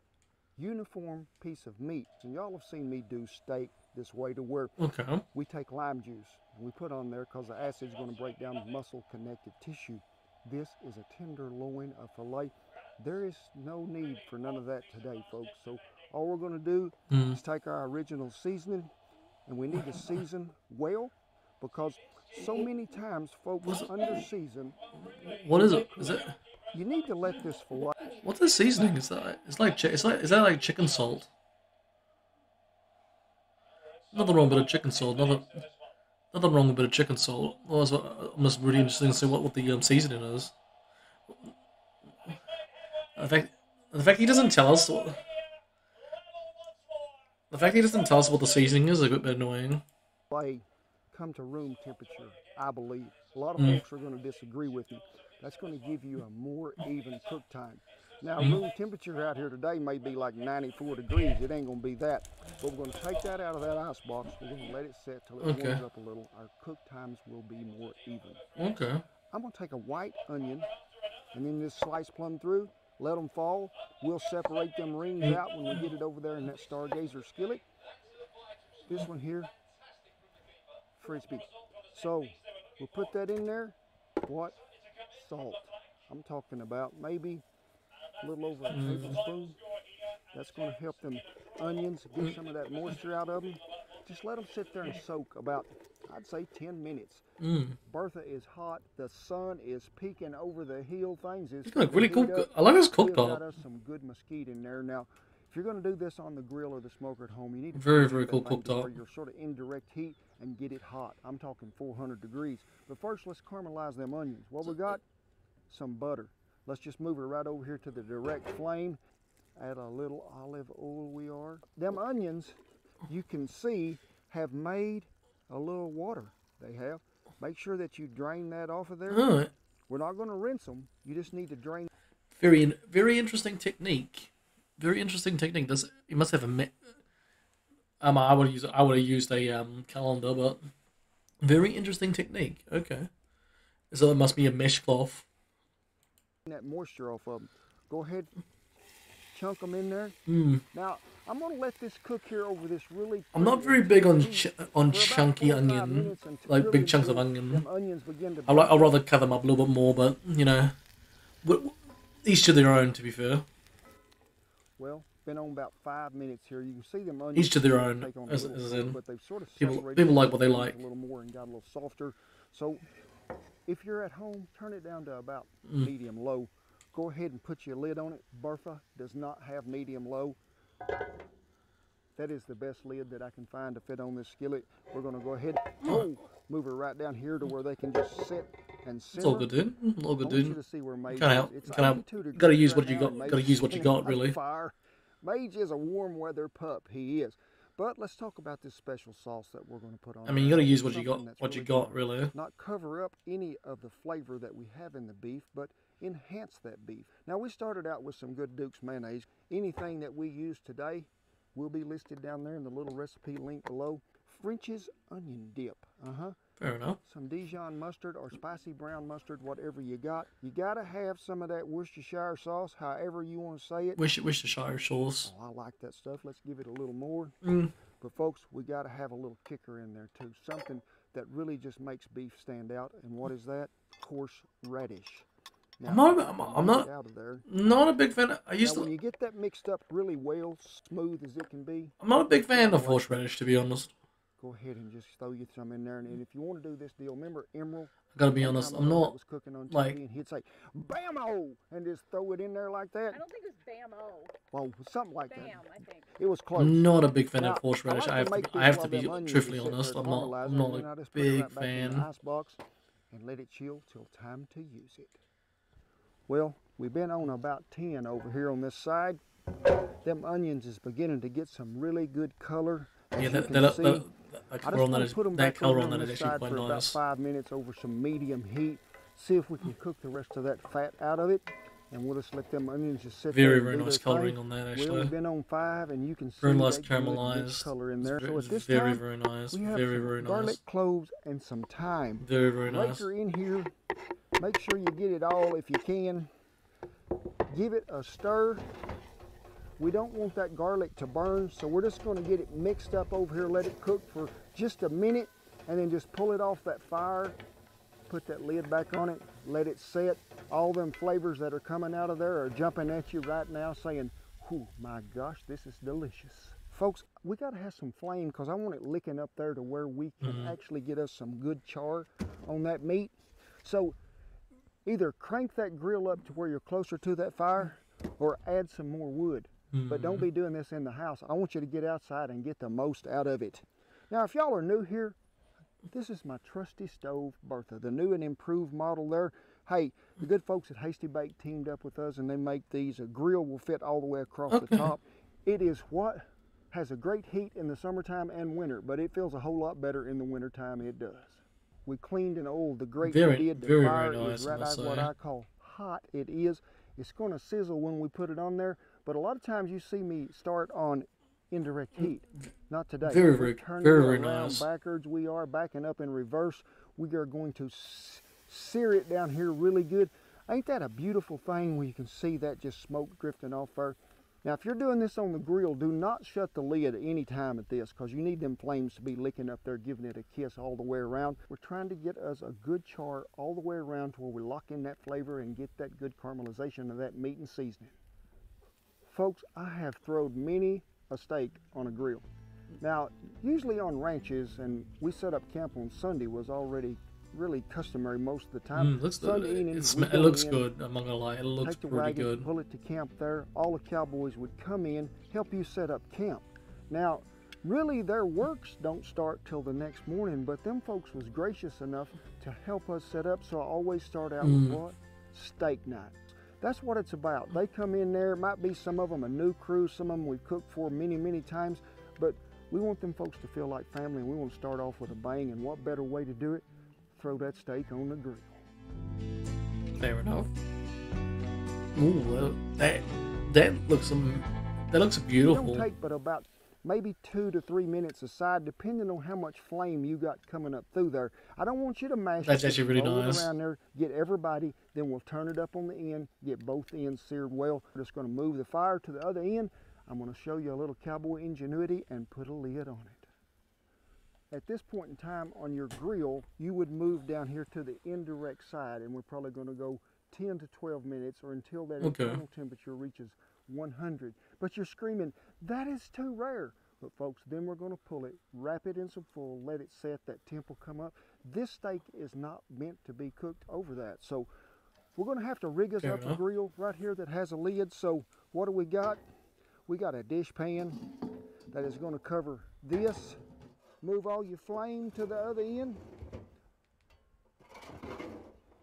uniform piece of meat. And y'all have seen me do steak this way to where Okay. we take lime juice and we put on there because the acid is going to break down muscle connected tissue. This is a tenderloin of filet. There is no need for none of that today, folks. So all we're going to do Mm. is take our original seasoning, and we need to season well, because so many times folks under season. What is it? Is it? You need to let this filet. What's the seasoning? Is that? It's like. chi- It's like. Is that like chicken salt? Nothing wrong with a bit of chicken salt. Nothing. Nothing wrong with a bit of chicken salt. Well, it's almost really interesting to see what what the um, seasoning is. The fact, the fact he doesn't tell us. What, the fact he doesn't tell us what the seasoning is is a bit annoying. Filet come to room temperature, I believe. A lot of Mm. folks are going to disagree with me. That's going to give you a more even cook time. Now, Mm. room temperature out here today may be like ninety-four degrees. It ain't going to be that. But we're going to take that out of that ice box. We're going to let it set till it Okay. warms up a little. Our cook times will be more even. Okay. I'm going to take a white onion and then just slice plumb through. Let them fall. We'll separate them rings out when we get it over there in that Stargazer skillet. This one here, frisbee. So we'll put that in there. What? Salt. I'm talking about maybe a little over a Mm. tablespoon. That's going to help them onions get some of that moisture out of them. Just let them sit there and soak about, I'd say, ten minutes. Mm. Bertha is hot. The sun is peeking over the hill. Things is It's like starting really to cool. heat up. I like this We've cooktop. got us some good mesquite in there. Now, if you're going to do this on the grill or the smoker at home, you need to Very, keep very that cool thing to cooktop. where you're sort of indirect heat and get it hot. I'm talking four hundred degrees. But first, let's caramelize them onions. What we got? Some butter. Let's just move it right over here to the direct flame. Add a little olive oil. We are. Them onions, you can see, have made a little water. They have. Make sure that you drain that off of there. Alright. We're not going to rinse them. You just need to drain. Very, very interesting technique. Very interesting technique. Does you must have a me- um I would use I would have used a um calendar, but very interesting technique. Okay, so it must be a mesh cloth. that moisture off of them. Go ahead, chunk them in there. Mm. Now, I'm going to let this cook here over this really... I'm not very big on ch- on chunky onion, like big chunks of onion. Them onions begin to I like I'd rather cut them up a little bit more, but you know, w- w- each to their own. To be fair, Well, been on about five minutes here. You can see them onions. each to their own. take on a As, little as color, in, but they've sort of people separated people like what they themselves like. a little more and got a little softer. So, if you're at home, turn it down to about Mm. medium low. Go ahead and put your lid on it. Bertha does not have medium low. That is the best lid that I can find to fit on this skillet. We're going to go ahead and oh, move it right down here to where they can just sit and simmer. It's all good, dude. All good, I want you dude. to see where Mage Can't is. help. It's Can't help. eighty-two You degrees gotta use right what you now, got. and Mage Gotta is use what you standing got, by the really. fire. Mage is a warm weather pup. He is. But let's talk about this special sauce that we're going to put on. I mean, you there. gotta use what you Something got. that's What you really got, gonna really. Not cover up any of the flavor that we have in the beef, but enhance that beef. Now, we started out with some good Duke's mayonnaise. Anything that we use today will be listed down there in the little recipe link below. French's onion dip. Uh-huh. Fair enough. Some Dijon mustard or spicy brown mustard, whatever you got. You got to have some of that Worcestershire sauce, however you want to say it. Wish Worcestershire sauce. Oh, I like that stuff. Let's give it a little more. Mm. But folks, we got to have a little kicker in there too. Something that really just makes beef stand out. And what is that? Coarse radish. Now, I'm not. I'm, I'm not. out of there. Not a big fan. I used now, to. when you get that mixed up really well, smooth as it can be. I'm not a big fan of horseradish, to be honest. Go ahead and just throw you some in there. And, and if you want to do this deal, remember Emerald? I gotta be One honest. time I'm ago not that was cooking on T V, like. and he'd say "Bam-o" and just throw it in there like that. I don't think it was Bam-o. Well, something like Bam, that. I think. It was close. I'm not a big fan Now, of horseradish. I, I like have to. make I have this to be while them onions truthfully are sitting honest. there I'm not. caramelizing, I'm not and then I a just put it big right back in the fan. ice box and let it chill till time to use it. Well, we've been on about ten over here on this side. Them onions is beginning to get some really good color. As Yeah, you that can that, see. that, I that just color on that want is to put them that back color over on that this is actually side quite for about nice. five minutes over some medium heat. See if we can cook the rest of that fat out of it. And we'll just let them onions just sit Very, there and very do nice their colouring thing. on that, Well, actually. we've been on five, and you can see Very nice that good rich caramelized. color in It's there. ve- So at it's this very, time, very nice. we have Very, some very nice. garlic cloves and some thyme. Very, very nice. Later in here, make sure you get it all if you can. Give it a stir. We don't want that garlic to burn, so we're just going to get it mixed up over here, let it cook for just a minute, and then just pull it off that fire, put that lid back on it, let it set. All them flavors that are coming out of there are jumping at you right now saying, "Whew, my gosh, this is delicious." Folks, we got to have some flame because I want it licking up there to where we can Mhm. actually get us some good char on that meat. So either crank that grill up to where you're closer to that fire or add some more wood. But don't be doing this in the house. I want you to get outside and get the most out of it. Now, if y'all are new here, this is my trusty stove, Bertha, the new and improved model there. Hey, the good folks at Hasty Bake teamed up with us and they make these. A grill will fit all the way across Okay. the top. It is what has a great heat in the summertime and winter, but it feels a whole lot better in the wintertime. It does. We cleaned and oiled the grate Very, we did. The very, fire very nice, is I right must out what say. I call hot. It is. It's going to sizzle when we put it on there, but a lot of times you see me start on indirect heat. Not today. Very, We're very- turning very, it very around nice. backwards. We are backing up in reverse. We are going to s- sear it down here really good. Ain't that a beautiful thing where you can see that just smoke drifting off there? Now, if you're doing this on the grill, do not shut the lid any time at this because you need them flames to be licking up there, giving it a kiss all the way around. We're trying to get us a good char all the way around to where we lock in that flavor and get that good caramelization of that meat and seasoning. Folks, I have thrown many a steak on a grill. Now, usually on ranches, and we set up camp on Sunday, was already really customary most of the time. Mm, looks Sunday it, evening, it's- we it go looks in, good. I'm not gonna lie, it looks take the pretty wagon, good. pull it to camp there. All the cowboys would come in, help you set up camp. Now, really, their works don't start till the next morning, but them folks was gracious enough to help us set up, so I always start out Mm. with what? Steak night. That's what it's about. They come in there, might be some of them a new crew, some of them we've cooked for many, many times, but we want them folks to feel like family, and we want to start off with a bang, and what better way to do it? Throw that steak on the grill. Fair enough. Ooh, well, that that looks um, that looks It beautiful. don't take but about maybe two to three minutes aside, depending on how much flame you got coming up through there. I don't want you to mash That's it. actually Just really roll nice. it around there, get everybody, then we'll turn it up on the end, get both ends seared well. We're just going to move the fire to the other end. I'm going to show you a little cowboy ingenuity and put a lid on it. At this point in time on your grill, you would move down here to the indirect side, and we're probably going to go ten to twelve minutes or until that Okay. internal temperature reaches one hundred. But you're screaming, that is too rare. But folks, then we're going to pull it, wrap it in some foil, let it set, that temp will come up. This steak is not meant to be cooked over that. So we're going to have to rig us Fair up a enough. grill right here that has a lid. So what do we got? We got a dish pan that is going to cover this. Move all your flame to the other end.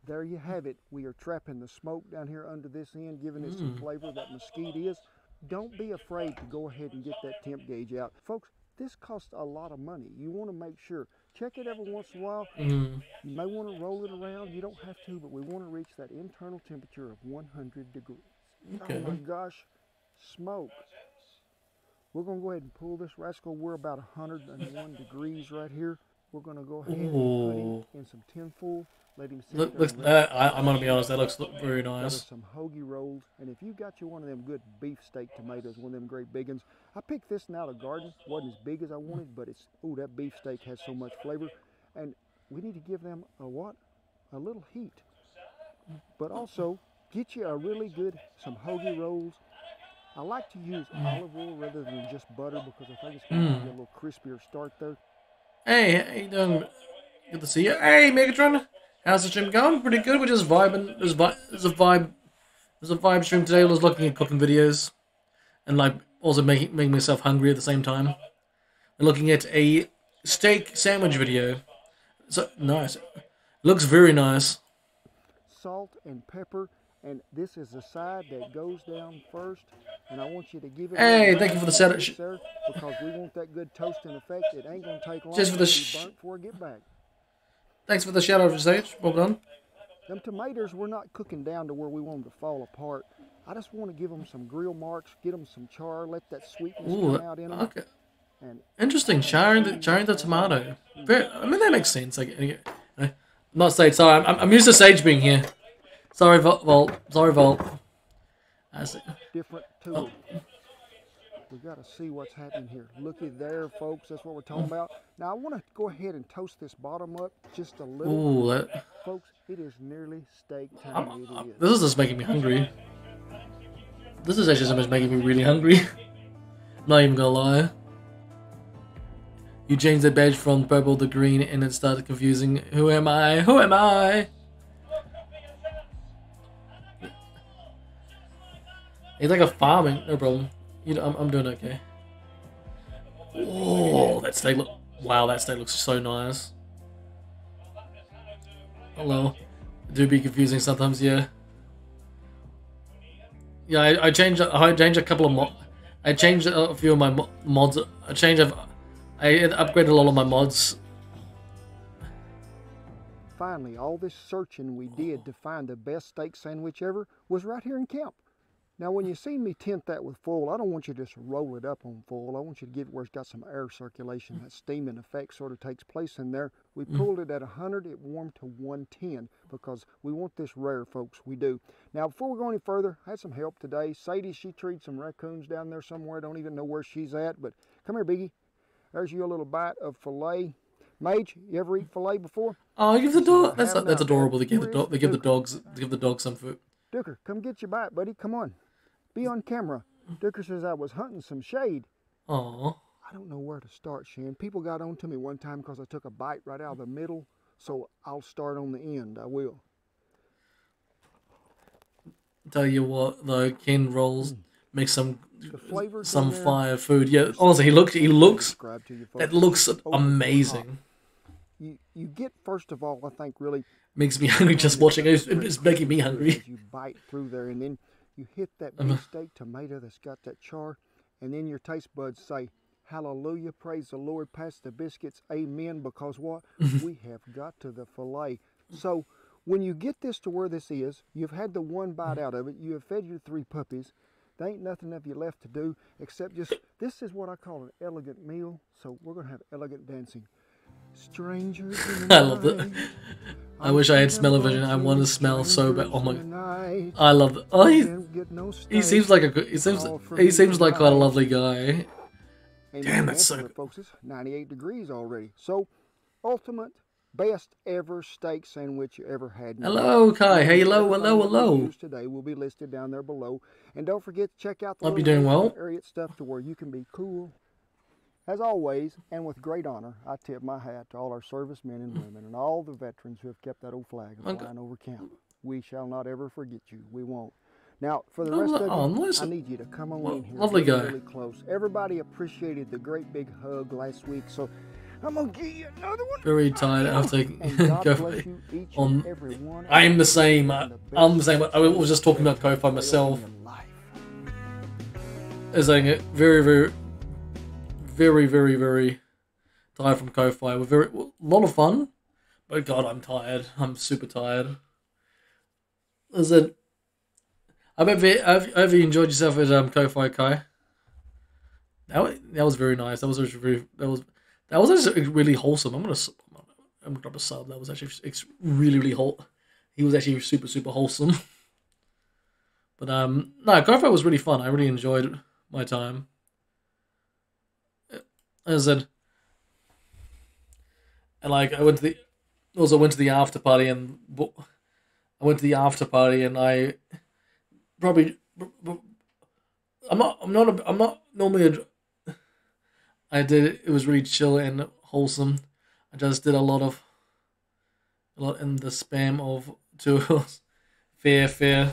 there you have it. We are trapping the smoke down here under this end, giving it some Mm. flavor that mesquite is. Don't be afraid to go ahead and get that temp gauge out. Folks, this costs a lot of money. You want to make sure. Check it every once in a while. Mm. You may want to roll it around. You don't have to, but we want to reach that internal temperature of one hundred degrees. Okay. Oh my gosh, smoke. We're going to go ahead and pull this rascal. We're about one hundred one degrees right here. We're going to go ahead and put Ooh. him in some tinfoil. Let him sit Look, there looks, and that, rest. I, I'm gonna be honest. That looks look very Got us nice. some hoagie rolls, and if you got you one of them good beefsteak tomatoes, one of them great big ones, I picked this one out of the garden. wasn't as big as I wanted, but it's ooh, that beefsteak has so much flavor, and we need to give them a what? A little heat, but also get you a really good some hoagie rolls. I like to use olive oil rather than just butter because I think it's going to Mm. give you a little crispier start there. Hey, how you doing? Good to see you. Hey, Megatron. How's the stream going? Pretty good. We're just vibing. There's, vi- there's a vibe. There's a vibe stream today. I was looking at cooking videos, and like also making making myself hungry at the same time. We're looking at a steak sandwich video. So nice. Looks very nice. Salt and pepper, and this is the side that goes down first, and I want you to give it Hey, a thank you for the setup, setup. sir, because we want that good toasting effect. It ain't gonna take long. Just for the to be sh- burnt before I get back. Thanks for the shout out, Sage. Well done. Them tomatoes, we're not cooking down to where we want them to fall apart. I just want to give them some grill marks, get them some char, let that sweetness Ooh, come out in them. okay. And Interesting. Charring the charring the tomato. Very, I mean that makes sense. Like, uh, I'm not Sage. Sorry, I'm, I'm used to Sage being here. Sorry, Vol. Vol sorry, Vol. I see. different too. We got to see what's happening here. Looky there, folks. That's what we're talking about. Now, I want to go ahead and toast this bottom up just a little. Ooh, that- Folks, it is nearly steak time. I'm- It I'm- is. this is just making me hungry. This is actually so much making me really hungry. I'm not even gonna lie. You changed the badge from purple to green and it started confusing. Who am I? Who am I? It's like a farming. No problem. You know, I'm, I'm doing okay. Oh, that steak look. Wow, that steak looks so nice. Hello. It do be confusing sometimes, yeah. Yeah, I, I changed. I changed a couple of mod. I changed a few of my mo mods. I changed. I upgraded a lot of my mods. Finally, all this searching we did to find the best steak sandwich ever was right here in camp. Now, when you see me tint that with foil, I don't want you to just roll it up on foil. I want you to give it where it's got some air circulation. That steaming effect sort of takes place in there. We Mm. pulled it at one hundred. It warmed to one ten because we want this rare, folks. We do. Now, before we go any further, I had some help today. Sadie, she treats some raccoons down there somewhere. Don't even know where she's at, but come here, Biggie. There's you a little bite of filet. Mage, you ever eat filet before? Oh, give the dog. That's Have that's now. adorable. They give the Where dog. is They give the Duker? dogs. They give the dog some food. Duker, come get your bite, buddy. Come on. Be on camera. Duker says I was hunting some shade. Aw. I don't know where to start, Shan. People got on to me one time because I took a bite right out of the middle, so I'll start on the end. I will. Tell you what, though, Ken rolls make some The flavors some in there. fire food. Yeah, honestly, he looks. He looks. Describe to you That folks. looks Over the amazing. You you get first of all, I think really Makes me hungry just watching it. It's making me hungry. as you bite through there, and then you hit that Um, beefsteak tomato that's got that char, and then your taste buds say, "Hallelujah, praise the Lord." Pass the biscuits, amen. Because what we have got to the fillet. So when you get this to where this is, you've had the one bite out of it. You have fed your three puppies. There ain't nothing of you left to do except just this is what I call an elegant meal. So we're gonna have elegant dancing. Strangers in the I love night. that. I wish I had smell-o-vision. I want to smell so bad. Oh my! I love it. Oh, he he seems like a good. He seems he seems like quite a lovely guy. And Damn, you that's so answer good. it, folks. It's ninety-eight degrees already. So, ultimate, best ever steak sandwich you ever had. in your Hello, life. Kai. Hey, hello, Everything hello, that we hello. use Today will be listed down there below. And don't forget to check out the Hope you're little doing well. area stuff to where you can be cool. As always, and with great honor, I tip my hat to all our servicemen and women and all the veterans who have kept that old flag Okay. flying over camp. We shall not ever forget you. We won't. Now, for the Oh, rest lo- of you, oh, nice. I need you to come on Lo- in here. lovely really, guy. Really close. Everybody appreciated the great big hug last week, so I'm gonna give you another one. Very tired after And God Ko-Fi. bless you, each and On, every one. I am the same. I, I'm the same. I was just talking about Ko-Fi myself. As like a very, very, very, very, very tired from Ko-Fi. We're very a lot of fun, but God, I'm tired. I'm super tired. Is it? I bet have, have you enjoyed yourself at um, Ko-Fi, Kai? That was, that was very nice. That was actually very that was that was actually really wholesome. I'm gonna I'm gonna drop a sub. That was actually it's really really whole. He was actually super super wholesome. But um no, Ko-Fi was really fun. I really enjoyed my time. As I said, and like I went to the also went to the after party and I went to the after party and I probably I'm not I'm not a, I'm not normally a I did it. It was really chill and wholesome. I just did a lot of, a lot in the spam of tours. Fair, fair.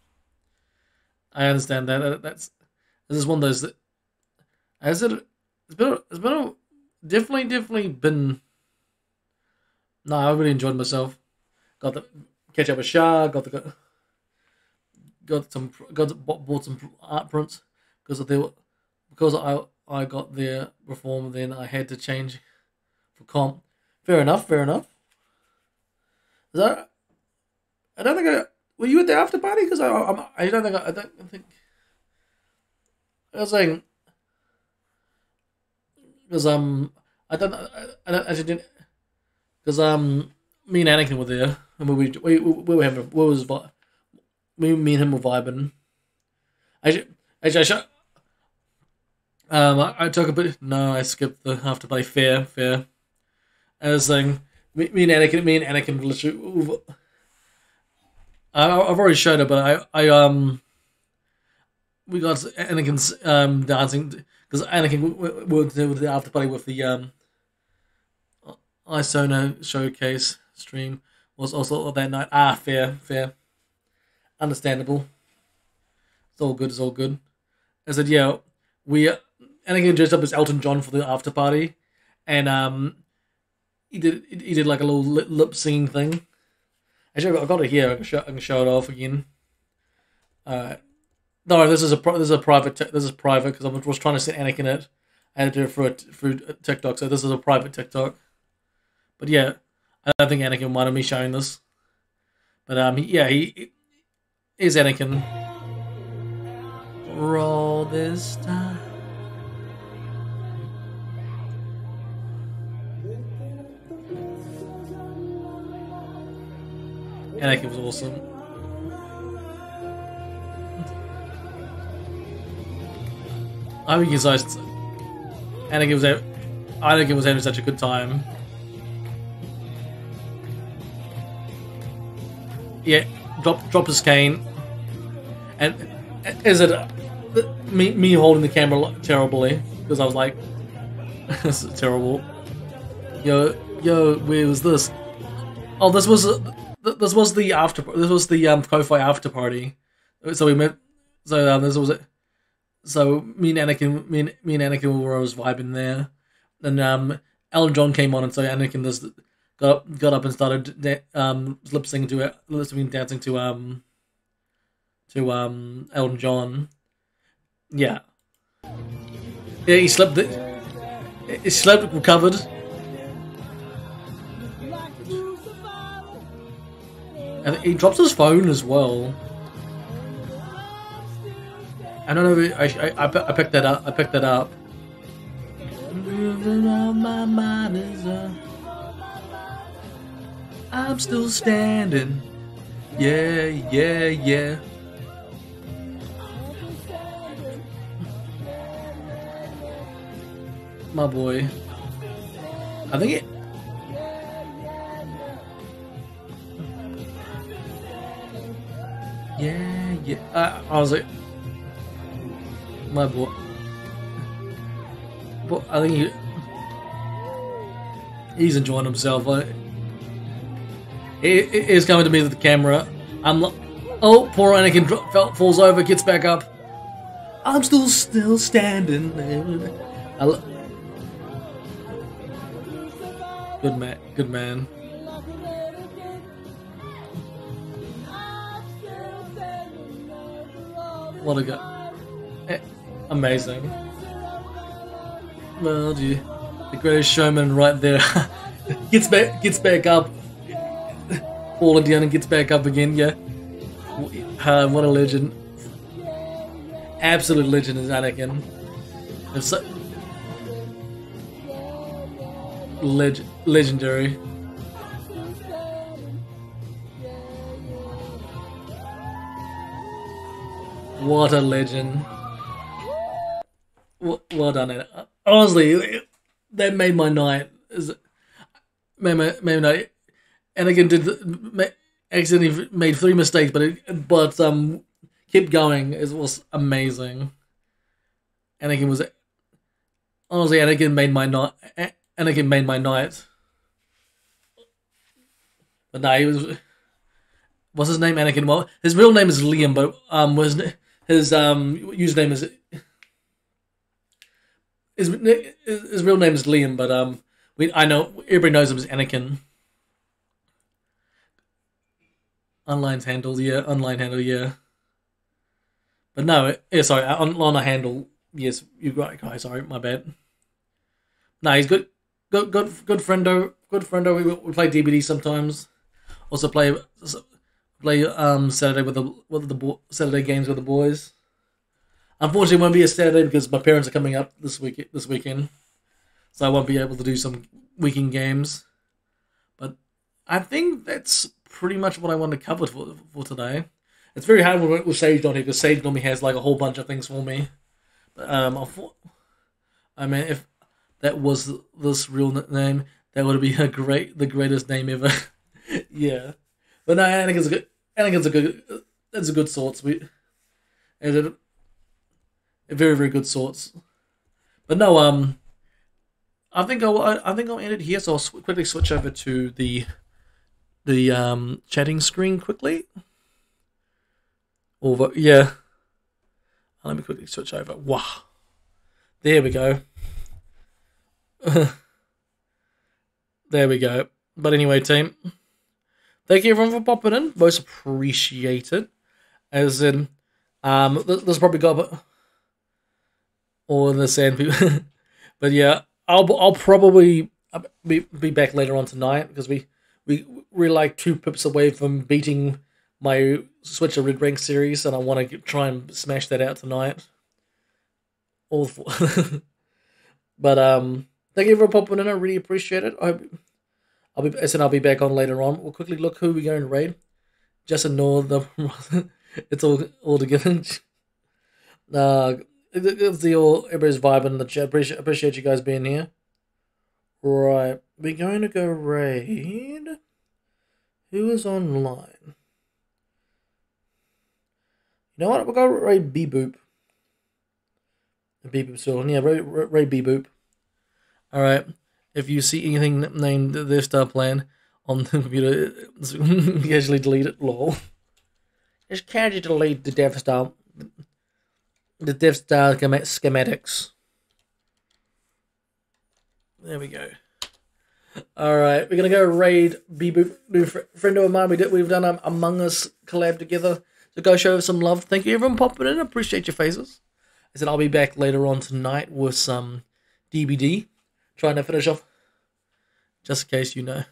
I understand that. That's this is one of those that. Has it? It's been. It's been a, definitely, definitely been. No, I really enjoyed myself. Got the catch up with Shah. Got the. Got some. Got bought some art prints because they were because I. I got their reform, then I had to change for comp. Fair enough, fair enough. Is that? I don't think I. Were you at the after party? Because I, I, I don't think I, I don't think. I was saying. Because um, I don't, I, I don't actually didn't. Because um, me and Anakin were there, and we we we, we were having, we was, me, me and him were vibing. Actually, actually, I should. Um, I, I took a bit. No, I skipped the after party. Fair, fair. I was saying, me, me and Anakin, me and Anakin literally. Ooh, I, I've already showed it, but I, I um, we got Anakin's um dancing because Anakin went to the after party with the um, Isona showcase stream was also that night. Ah, fair, fair, understandable. It's all good. It's all good. I said, yeah, we. Anakin dressed up as Elton John for the after party, and um, he did he did like a little lip, lip singing thing. Actually, I got it here. I can show, I can show it off again. Uh, no, this is a this is a private this is private because I was trying to send Anakin it. I had to do it through through TikTok, so this is a private TikTok. But yeah, I don't think Anakin wanted me showing this. But um, yeah, he, he is Anakin. For all this time. Anakin was awesome. I think he's nice. Anakin was Anakin was having such a good time. Yeah, drop drop his cane, and is it uh, me me holding the camera terribly because I was like, this is terrible. Yo yo, where was this? Oh, this was. Uh, This was the after. This was the um Ko-Fi after party. So we met. So um, this was it. So me and Anakin, me and, me and Anakin were always vibing there, and um Elton John came on, and so Anakin just got up, got up and started da- um lip syncing to it, lip syncing dancing to um to um Elton John. Yeah. Yeah, he slept. He slept, recovered. And he drops his phone as well. I don't know. If I, I I picked that up. I picked that up. My mind is up. I'm still standing. Yeah, yeah, yeah. My boy. I think it. Yeah, yeah. I, I was like, my boy. But I think he, he's enjoying himself. Like, he, he's coming to me with the camera. I'm like, oh, poor Anakin drop, fell, falls over, gets back up. I'm still, still standing. I, Good man. Good man. What a guy. Eh, amazing. Well, gee, the greatest showman right there. gets back, gets back up. Falling down and gets back up again. Yeah. Uh, what a legend. Absolute legend is Anakin. If so, leg legendary. What a legend. Well, well done, Anakin. Honestly, that made my night. Made my, made my night. Anakin did the, accidentally made three mistakes, but it, but um kept going. It was amazing. Anakin was honestly Anakin made my night. Anakin made my night. But no, he was. What's his name? Anakin. Well, his real name is Liam, but um, was his um username is his his real name is Liam, but um, we I know everybody knows him as Anakin. Online handle, yeah. Online handle, yeah. But no, yeah, sorry. On, on a handle, yes. You're right, guys. Sorry, my bad. No, he's good. Good, good, good friendo. Good friendo. We, we play D B D sometimes. Also play play um Saturday with the with the bo Saturday games with the boys. Unfortunately, it won't be a Saturday because my parents are coming up this week this weekend, so I won't be able to do some weekend games. But I think that's pretty much what I want to cover for for today. It's very hard with, with Sage on here because Sage normally has like a whole bunch of things for me. But um, I thought, I mean, if that was this real name, that would be a great, the greatest name ever. Yeah, but no, Anakin's a good. Anakin's a good. That's a good sorts. We, and a, a very very good sorts. But no, um, I think I'll I think I'll end it here. So I'll sw quickly switch over to the. The um, chatting screen quickly. Over, yeah. Let me quickly switch over. Wow. There we go. There we go. But anyway, team. Thank you everyone for popping in. Most appreciated. As in, um, this probably got all the sand people. But yeah, I'll I'll probably be be back later on tonight because we. We, we're like two pips away from beating my Switch of Red Rank series, and I want to try and smash that out tonight. All four. But um, thank you for popping in. I really appreciate it. I hope I'll be. I said I'll be back on later on. We'll quickly look who we're going to raid. Just ignore the. It's all all together. Uh, it's the all everybody's vibing in the chat. Appreciate appreciate you guys being here. Right, we're going to go raid. Who is online? You know what? We'll go raid B Boop. B Boop still on. Yeah, raid, raid B Boop. Alright. If you see anything named their star plan on the computer, casually delete it. Lol. Just casually delete the Death Star. The Death Star schematics. There we go. Alright, we're going to go raid B-Boop, new fr friend of mine. We did, we've done an Among Us collab together. So go show us some love. Thank you everyone popping in. Appreciate your faces. I said I'll be back later on tonight with some D B D. Trying to finish off. Just in case you know.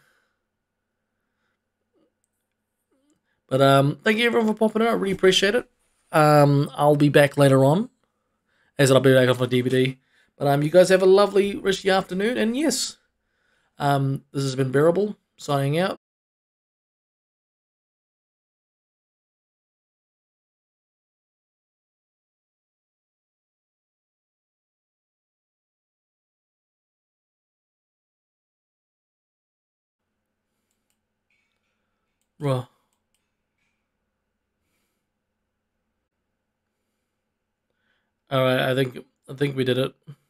But um, thank you everyone for popping in. I really appreciate it. Um, I'll be back later on. As I'll be back on for D V D. But um, you guys have a lovely rest of your afternoon. And yes, um, this has been Bearable, signing out. Well. All right, I think I think we did it.